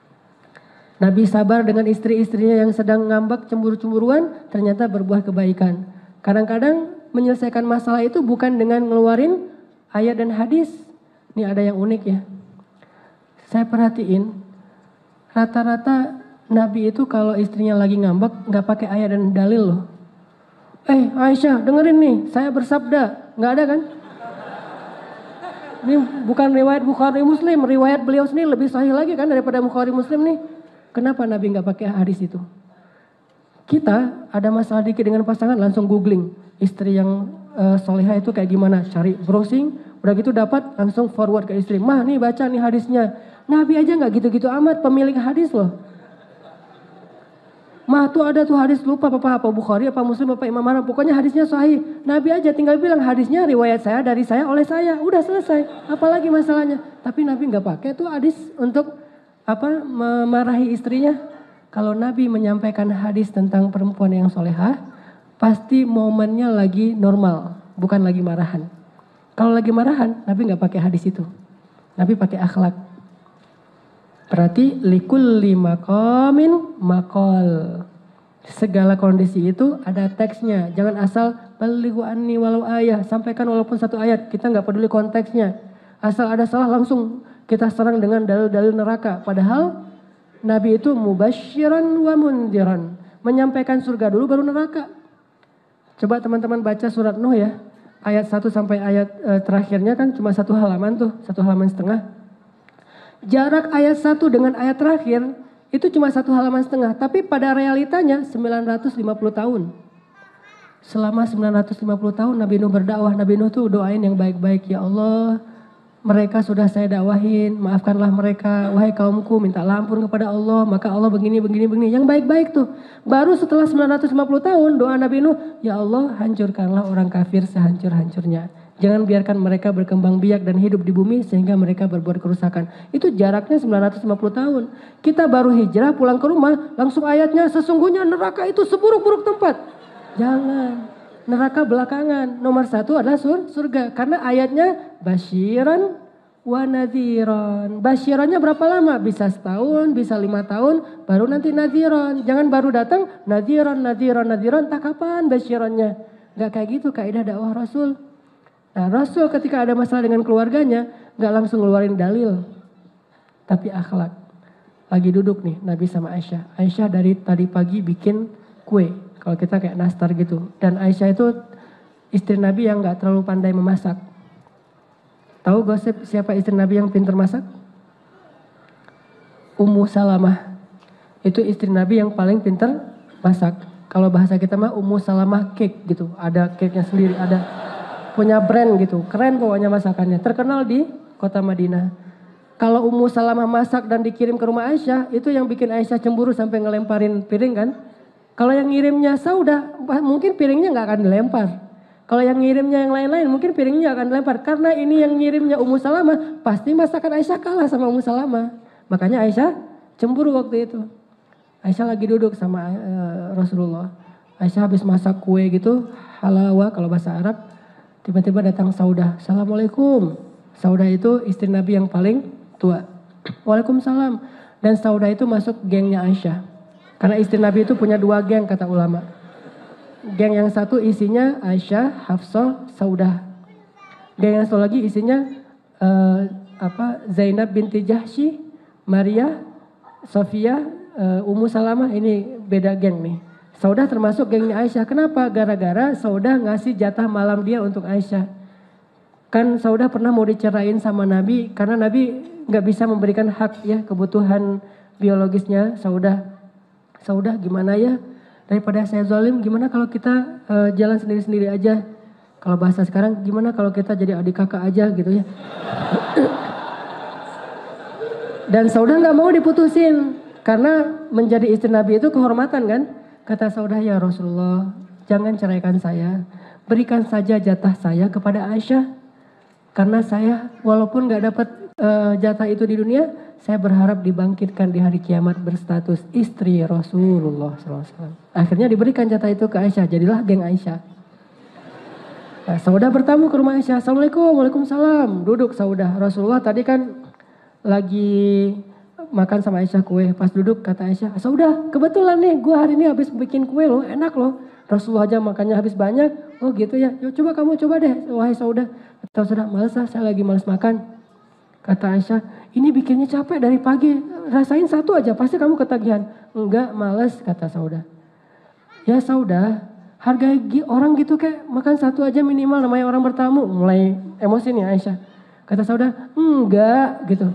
Nabi sabar dengan istri-istrinya yang sedang ngambek cemburu-cemburuan, ternyata berbuah kebaikan. Kadang-kadang menyelesaikan masalah itu bukan dengan ngeluarin ayat dan hadis. Ini ada yang unik ya. Saya perhatiin, rata-rata Nabi itu kalau istrinya lagi ngambek gak pakai ayat dan dalil loh. Eh Aisyah dengerin nih, saya bersabda. Gak ada kan? Ini bukan riwayat Bukhari Muslim, riwayat beliau sendiri lebih sahih lagi kan daripada Bukhari Muslim nih. Kenapa Nabi gak pakai hadis itu? Kita ada masalah dikit dengan pasangan langsung googling. Istri yang uh, solehah itu kayak gimana? Cari browsing, udah gitu dapat langsung forward ke istri. Mah nih baca nih hadisnya. Nabi aja gak gitu-gitu amat pemilik hadis loh. Mah tuh ada tuh hadis lupa apa apa Bukhari apa Muslim apa Imam Ahmad. Pokoknya hadisnya sahih. Nabi aja tinggal bilang hadisnya riwayat saya dari saya oleh saya. Udah selesai. Apalagi masalahnya. Tapi Nabi gak pakai tuh hadis untuk apa memarahi istrinya. Kalau Nabi menyampaikan hadis tentang perempuan yang solehah, pasti momennya lagi normal, bukan lagi marahan. Kalau lagi marahan, Nabi nggak pakai hadis itu. Nabi pakai akhlak. Berarti likulli maqamin maqal. Segala kondisi itu ada teksnya. Jangan asal balighu anni walau ayah, sampaikan walaupun satu ayat. Kita nggak peduli konteksnya. Asal ada salah langsung kita serang dengan dalil-dalil neraka. Padahal Nabi itu mubasyiran wa mundiran. Menyampaikan surga dulu baru neraka. Coba teman-teman baca surat Nuh ya. Ayat satu sampai ayat e, terakhirnya kan cuma satu halaman tuh. Satu halaman setengah. Jarak ayat satu dengan ayat terakhir itu cuma satu halaman setengah. Tapi pada realitanya sembilan ratus lima puluh tahun. Selama sembilan ratus lima puluh tahun Nabi Nuh berdakwah. Nabi Nuh tuh doain yang baik-baik. Ya Allah, mereka sudah saya dakwahin, maafkanlah mereka. Wahai kaumku, minta ampun kepada Allah. Maka Allah begini, begini, begini. Yang baik-baik tuh. Baru setelah sembilan ratus lima puluh tahun doa Nabi Nuh. Ya Allah, hancurkanlah orang kafir sehancur-hancurnya. Jangan biarkan mereka berkembang biak dan hidup di bumi sehingga mereka berbuat kerusakan. Itu jaraknya sembilan ratus lima puluh tahun. Kita baru hijrah pulang ke rumah. Langsung ayatnya, sesungguhnya neraka itu seburuk-buruk tempat. Jangan. Neraka belakangan. Nomor satu adalah sur, surga. Karena ayatnya basyiran wa nadhiran. Basyirannya berapa lama? Bisa setahun, bisa lima tahun. Baru nanti nadhiran. Jangan baru datang nadhiran, nadhiran, nadhiran. Tak kapan basyirannya? Gak kayak gitu kaidah dakwah Rasul. Nah Rasul ketika ada masalah dengan keluarganya. Gak langsung ngeluarin dalil. Tapi akhlak. Lagi duduk nih Nabi sama Aisyah. Aisyah dari tadi pagi bikin kue. Kalau kita kayak nastar gitu. Dan Aisyah itu istri Nabi yang gak terlalu pandai memasak. Tahu gosip siapa istri Nabi yang pintar masak? Ummu Salamah. Itu istri Nabi yang paling pintar masak. Kalau bahasa kita mah Ummu Salamah cake gitu. Ada cake-nya sendiri, ada punya brand gitu. Keren pokoknya masakannya. Terkenal di kota Madinah. Kalau Ummu Salamah masak dan dikirim ke rumah Aisyah, itu yang bikin Aisyah cemburu sampai ngelemparin piring kan. Kalau yang ngirimnya Saudah, mungkin piringnya gak akan dilempar. Kalau yang ngirimnya yang lain-lain mungkin piringnya akan dilempar. Karena ini yang ngirimnya Ummu Salamah, pasti masakan Aisyah kalah sama Ummu Salamah. Makanya Aisyah cemburu waktu itu. Aisyah lagi duduk sama uh, Rasulullah. Aisyah habis masak kue gitu, halawa kalau bahasa Arab. Tiba-tiba datang Saudah. Assalamualaikum. Saudah itu istri Nabi yang paling tua. Waalaikumsalam. Dan Saudah itu masuk gengnya Aisyah. Karena istri Nabi itu punya dua geng kata ulama. Geng yang satu isinya Aisyah, Hafsah, Saudah. Geng yang satu lagi isinya uh, apa Zainab binti Jahsy, Maria, Sofia, uh, Ummu Salamah. Ini beda geng nih. Saudah termasuk gengnya Aisyah. Kenapa? Gara-gara Saudah ngasih jatah malam dia untuk Aisyah. Kan Saudah pernah mau dicerain sama Nabi karena Nabi nggak bisa memberikan hak ya kebutuhan biologisnya Saudah. Saudah gimana ya? Daripada saya zalim, gimana kalau kita uh, jalan sendiri-sendiri aja? Kalau bahasa sekarang, gimana kalau kita jadi adik kakak aja gitu ya? Dan Saudah nggak mau diputusin karena menjadi istri Nabi itu kehormatan kan? Kata Saudah, ya Rasulullah, jangan ceraikan saya. Berikan saja jatah saya kepada Aisyah. Karena saya walaupun gak dapat uh, jatah itu di dunia, saya berharap dibangkitkan di hari kiamat berstatus istri Rasulullah shallallahu alaihi wasallam. Akhirnya diberikan jatah itu ke Aisyah, jadilah geng Aisyah. Nah, Saudah bertamu ke rumah Aisyah. Assalamualaikum, waalaikumsalam. Duduk Saudah. Rasulullah tadi kan lagi makan sama Aisyah kue. Pas duduk kata Aisyah, Saudah kebetulan nih gue hari ini habis bikin kue loh, enak loh. Rasulullah aja makannya habis banyak. Oh gitu ya, yuk coba kamu coba deh wahai Saudah. Kata Saudah, males lah saya lagi males makan. Kata Aisyah, ini bikinnya capek dari pagi, rasain satu aja pasti kamu ketagihan. Enggak, males kata Saudah. Ya Saudah, harga orang gitu kayak makan satu aja minimal namanya orang bertamu. Mulai emosi nih Aisyah. Kata Saudah, enggak gitu.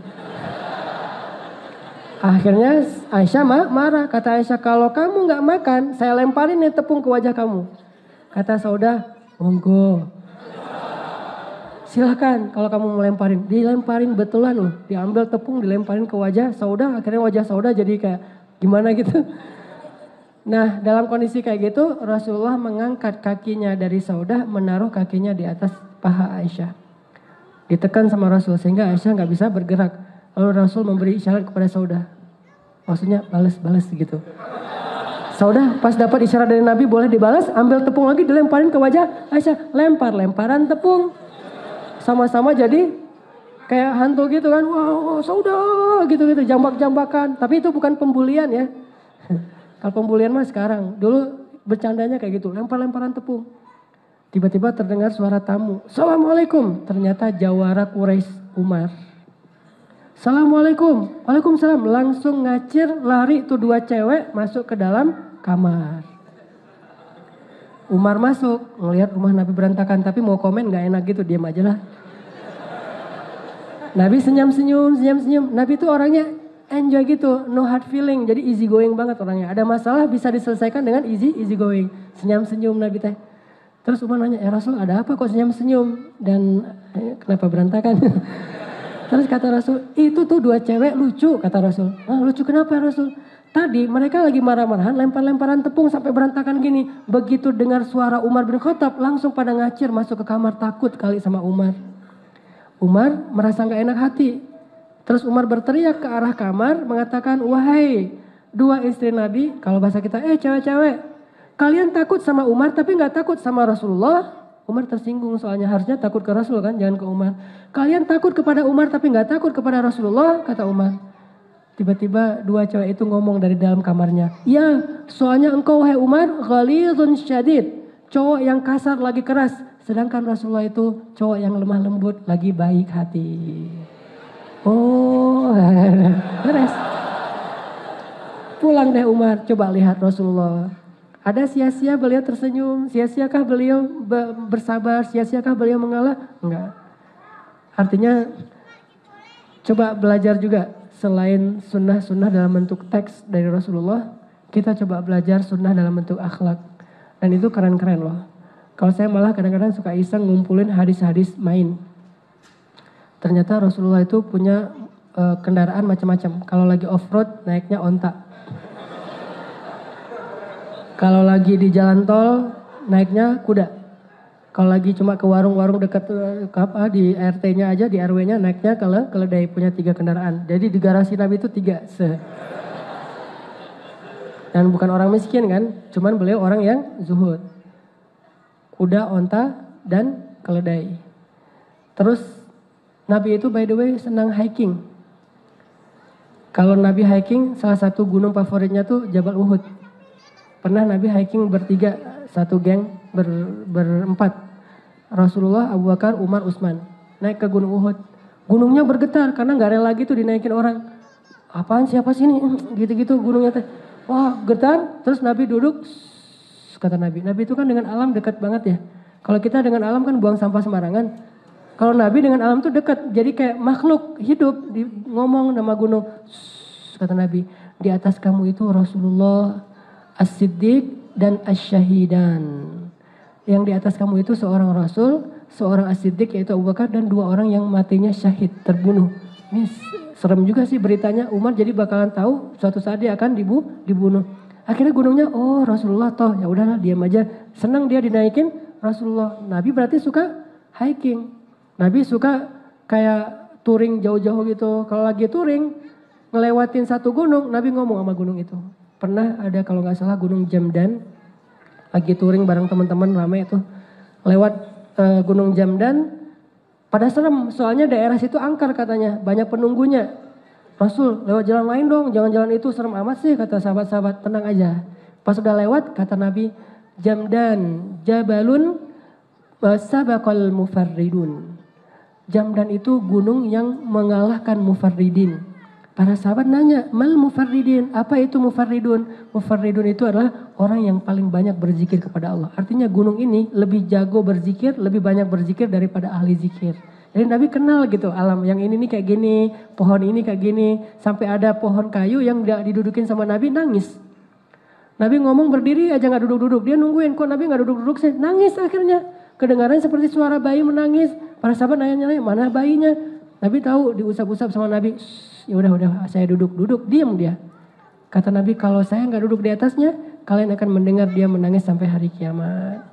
Akhirnya Aisyah marah. Kata Aisyah, kalau kamu gak makan, saya lemparin nih tepung ke wajah kamu. Kata Saudah, monggo. Silahkan kalau kamu mau lemparin. Dilemparin betulan loh. Diambil tepung, dilemparin ke wajah Saudah. Akhirnya wajah Saudah jadi kayak gimana gitu. Nah dalam kondisi kayak gitu, Rasulullah mengangkat kakinya dari Saudah, menaruh kakinya di atas paha Aisyah. Ditekan sama Rasul sehingga Aisyah gak bisa bergerak. Lalu Rasul memberi isyarat kepada Saudah. Maksudnya balas-balas gitu. Saudah pas dapat isyarat dari Nabi boleh dibalas, ambil tepung lagi dilemparin ke wajah Aisyah. Lempar-lemparan tepung. Sama-sama jadi kayak hantu gitu kan. Wow, Saudah gitu-gitu, jambak-jambakan. Tapi itu bukan pembulian ya. Kalau pembulian mah sekarang. Dulu bercandanya kayak gitu, lempar-lemparan tepung. Tiba-tiba terdengar suara tamu. Assalamualaikum. Ternyata jawara Quraisy Umar. Assalamualaikum. Waalaikumsalam. Langsung ngacir lari tuh dua cewek masuk ke dalam kamar. Umar masuk ngelihat rumah Nabi berantakan tapi mau komen gak enak gitu, diam aja lah. Nabi senyum-senyum, senyum-senyum. Nabi tuh orangnya enjoy gitu, no hard feeling. Jadi easy going banget orangnya. Ada masalah bisa diselesaikan dengan easy easy going. Senyum-senyum Nabi teh. Terus Umar nanya, ya Rasul ada apa kok senyum-senyum dan eh, kenapa berantakan? Terus kata Rasul, itu tuh dua cewek lucu, kata Rasul. Ah, lucu kenapa Rasul? Tadi mereka lagi marah-marahan, lempar-lemparan tepung sampai berantakan gini. Begitu dengar suara Umar bin Khattab, langsung pada ngacir masuk ke kamar, takut kali sama Umar. Umar merasa gak enak hati. Terus Umar berteriak ke arah kamar, mengatakan, wahai dua istri Nabi, kalau bahasa kita, eh cewek-cewek, kalian takut sama Umar tapi gak takut sama Rasulullah? Umar tersinggung soalnya harusnya takut ke Rasul kan, jangan ke Umar. Kalian takut kepada Umar tapi gak takut kepada Rasulullah, kata Umar. Tiba-tiba dua cewek itu ngomong dari dalam kamarnya. Ya, soalnya engkau hai Umar ghalidhun syadid. Cowok yang kasar lagi keras. Sedangkan Rasulullah itu cowok yang lemah lembut lagi baik hati. Oh, beres. Pulang deh Umar, coba lihat Rasulullah. Ada sia-sia beliau tersenyum, sia-siakah beliau bersabar, sia-siakah beliau mengalah? Enggak. Artinya coba belajar juga selain sunnah-sunnah dalam bentuk teks dari Rasulullah, kita coba belajar sunnah dalam bentuk akhlak. Dan itu keren-keren loh. Kalau saya malah kadang-kadang suka iseng ngumpulin hadis-hadis main. Ternyata Rasulullah itu punya uh, kendaraan macam-macam. Kalau lagi off-road naiknya onta. Kalau lagi di jalan tol naiknya kuda. Kalau lagi cuma ke warung-warung dekat ke apa di R T-nya aja, di R W-nya naiknya ke keledai, punya tiga kendaraan. Jadi di garasi Nabi itu tiga se. Dan bukan orang miskin kan, cuman beliau orang yang zuhud. Kuda, onta, dan keledai. Terus Nabi itu by the way senang hiking. Kalau Nabi hiking, salah satu gunung favoritnya tuh Jabal Uhud. Pernah Nabi hiking bertiga, satu geng ber, berempat. Rasulullah, Abu Bakar, Umar, Utsman. Naik ke Gunung Uhud. Gunungnya bergetar karena gak rela lagi tuh dinaikin orang. Apaan siapa sih ini? Gitu-gitu gunungnya teh. Wah getar, terus Nabi duduk, kata Nabi. Nabi itu kan dengan alam dekat banget ya. Kalau kita dengan alam kan buang sampah sembarangan. Kalau Nabi dengan alam tuh dekat, jadi kayak makhluk hidup. Di, ngomong nama gunung, kata Nabi. Di atas kamu itu Rasulullah, As-Siddiq dan Asy-Syahidan. Yang di atas kamu itu seorang Rasul, seorang As-Siddiq yaitu Abu Bakar, dan dua orang yang matinya syahid, terbunuh. Ini serem juga sih beritanya. Umar jadi bakalan tahu suatu saat dia akan dibu, dibunuh. Akhirnya gunungnya, oh Rasulullah toh, ya udahlah diam aja. Senang dia dinaikin Rasulullah. Nabi berarti suka hiking. Nabi suka kayak touring jauh-jauh gitu. Kalau lagi touring, ngelewatin satu gunung, Nabi ngomong sama gunung itu. Pernah ada kalau nggak salah Gunung Jamdan, lagi touring bareng teman-teman ramai itu. Lewat uh, Gunung Jamdan, pada serem, soalnya daerah situ angker katanya, banyak penunggunya. Rasul, lewat jalan lain dong, jangan jalan itu serem amat sih, kata sahabat-sahabat, tenang aja. Pas udah lewat, kata Nabi, Jamdan, Jabalun, sabaqal mufarridun. Jamdan itu gunung yang mengalahkan mufarridin. Para sahabat nanya, mal mufarridin, apa itu mufarridun? Mufarridun itu adalah orang yang paling banyak berzikir kepada Allah. Artinya gunung ini lebih jago berzikir, lebih banyak berzikir daripada ahli zikir. Jadi Nabi kenal gitu alam, yang ini nih kayak gini, pohon ini kayak gini. Sampai ada pohon kayu yang didudukin sama Nabi nangis. Nabi ngomong berdiri aja gak duduk-duduk, dia nungguin kok Nabi gak duduk-duduk sih, nangis akhirnya. Kedengaran seperti suara bayi menangis, para sahabat nanya-nanya mana bayinya. Nabi tahu diusap-usap sama Nabi. Ya udah udah saya duduk-duduk, diam dia. Kata Nabi kalau saya nggak duduk di atasnya, kalian akan mendengar dia menangis sampai hari kiamat.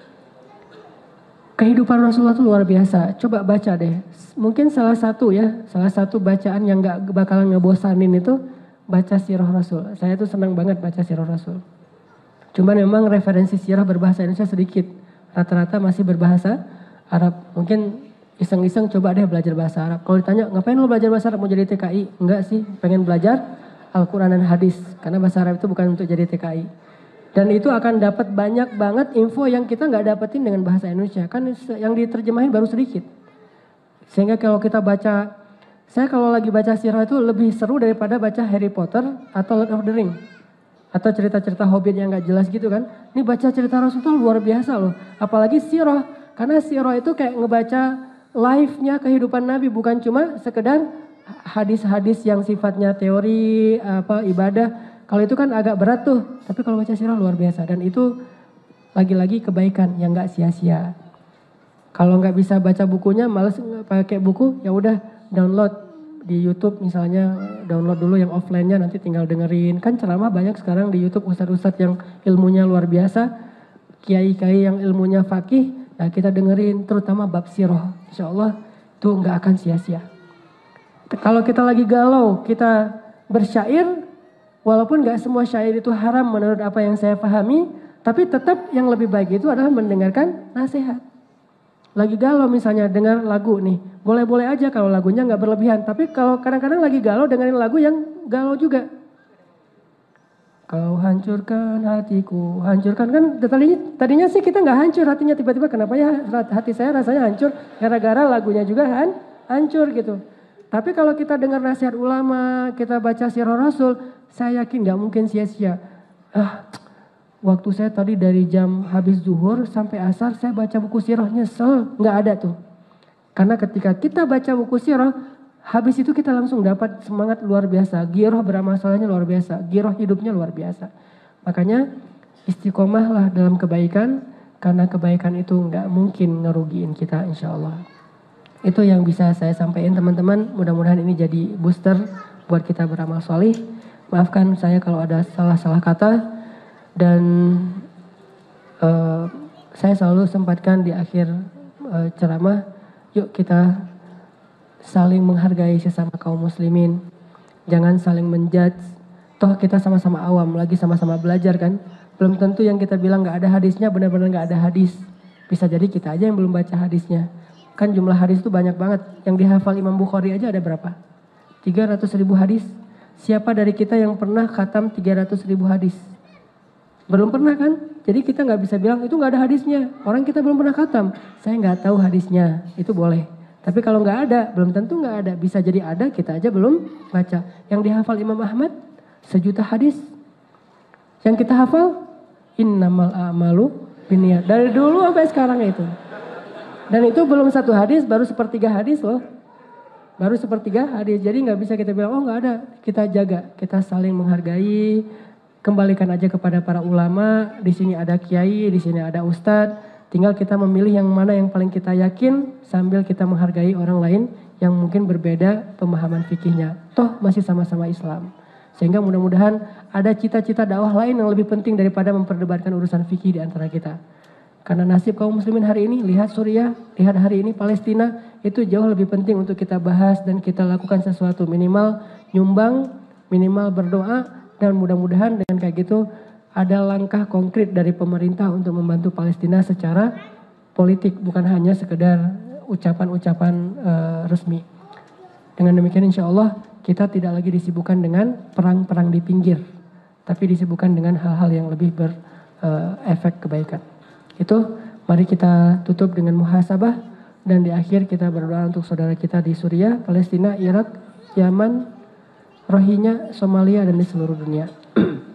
Kehidupan Rasulullah itu luar biasa. Coba baca deh. Mungkin salah satu ya, salah satu bacaan yang nggak bakalan ngebosanin itu baca sirah Rasul. Saya tuh senang banget baca sirah Rasul. Cuman memang referensi sirah berbahasa Indonesia sedikit. Rata-rata masih berbahasa Arab. Mungkin iseng-iseng coba deh belajar bahasa Arab. Kalau ditanya, ngapain lo belajar bahasa Arab mau jadi T K I? Enggak sih, pengen belajar Al-Quran dan Hadis. Karena bahasa Arab itu bukan untuk jadi T K I. Dan itu akan dapat banyak banget info yang kita nggak dapetin dengan bahasa Indonesia. Kan yang diterjemahin baru sedikit. Sehingga kalau kita baca, saya kalau lagi baca sirah itu lebih seru daripada baca Harry Potter atau Lord of the Ring. Atau cerita-cerita Hobbit yang nggak jelas gitu kan. Ini baca cerita Rasul itu luar biasa loh. Apalagi sirah. Karena sirah itu kayak ngebaca live-nya kehidupan Nabi, bukan cuma sekedar hadis-hadis yang sifatnya teori apa ibadah. Kalau itu kan agak berat tuh, tapi kalau baca sirah luar biasa. Dan itu lagi-lagi kebaikan yang nggak sia-sia. Kalau nggak bisa baca bukunya, males pakai buku, ya udah download di YouTube misalnya, download dulu yang offline-nya, nanti tinggal dengerin. Kan ceramah banyak sekarang di YouTube, ustadz-ustadz yang ilmunya luar biasa, kiai-kiai yang ilmunya fakih. Nah kita dengerin terutama bab sirah, insya Allah itu nggak akan sia-sia. Kalau kita lagi galau, kita bersyair, walaupun nggak semua syair itu haram menurut apa yang saya pahami, tapi tetap yang lebih baik itu adalah mendengarkan nasihat. Lagi galau misalnya dengar lagu nih, boleh-boleh aja kalau lagunya nggak berlebihan. Tapi kalau kadang-kadang lagi galau dengerin lagu yang galau juga. Kau hancurkan hatiku, hancurkan kan tadinya, tadinya sih kita nggak hancur hatinya, tiba-tiba kenapa ya hati saya rasanya hancur gara-gara lagunya juga han, hancur gitu. Tapi kalau kita dengar nasihat ulama, kita baca sirah Rasul, saya yakin nggak mungkin sia-sia. Ah, waktu saya tadi dari jam habis zuhur sampai asar saya baca buku sirah nyesel, nggak ada tuh. Karena ketika kita baca buku sirah, habis itu kita langsung dapat semangat luar biasa. Giroh beramal salehnya luar biasa. Giroh hidupnya luar biasa. Makanya istiqomahlah dalam kebaikan. Karena kebaikan itu nggak mungkin ngerugiin kita insya Allah. Itu yang bisa saya sampaikan teman-teman. Mudah-mudahan ini jadi booster buat kita beramal soleh. Maafkan saya kalau ada salah-salah kata. Dan uh, saya selalu sempatkan di akhir uh, ceramah, yuk kita saling menghargai sesama kaum muslimin. Jangan saling menjudge. Toh kita sama-sama awam, lagi sama-sama belajar kan. Belum tentu yang kita bilang gak ada hadisnya benar-benar gak ada hadis. Bisa jadi kita aja yang belum baca hadisnya. Kan jumlah hadis itu banyak banget. Yang dihafal Imam Bukhari aja ada berapa? tiga ratus ribu hadis. Siapa dari kita yang pernah khatam tiga ratus ribu hadis? Belum pernah kan? Jadi kita gak bisa bilang itu gak ada hadisnya. Orang kita belum pernah khatam. Saya gak tahu hadisnya. Itu boleh. Tapi kalau gak ada, belum tentu gak ada. Bisa jadi ada, kita aja belum baca. Yang dihafal Imam Ahmad, sejuta hadis. Yang kita hafal, innamal a'malu binniyat. Dari dulu sampai sekarang itu. Dan itu belum satu hadis, baru sepertiga hadis loh. Baru sepertiga hadis. Jadi gak bisa kita bilang, oh gak ada. Kita jaga, kita saling menghargai. Kembalikan aja kepada para ulama. Di sini ada kiai, di sini ada ustadz. Tinggal kita memilih yang mana yang paling kita yakin. Sambil kita menghargai orang lain yang mungkin berbeda pemahaman fikihnya. Toh masih sama-sama Islam. Sehingga mudah-mudahan ada cita-cita dakwah lain yang lebih penting daripada memperdebatkan urusan fikih di antara kita. Karena nasib kaum muslimin hari ini, lihat Suriah, lihat hari ini Palestina, itu jauh lebih penting untuk kita bahas dan kita lakukan sesuatu. Minimal nyumbang, minimal berdoa, dan mudah-mudahan dengan kayak gitu ada langkah konkret dari pemerintah untuk membantu Palestina secara politik, bukan hanya sekedar ucapan-ucapan uh, resmi. Dengan demikian insya Allah kita tidak lagi disibukkan dengan perang-perang di pinggir, tapi disibukkan dengan hal-hal yang lebih berefek uh, kebaikan. Itu mari kita tutup dengan muhasabah dan di akhir kita berdoa untuk saudara kita di Suriah, Palestina, Irak, Yaman, Rohingya, Somalia dan di seluruh dunia.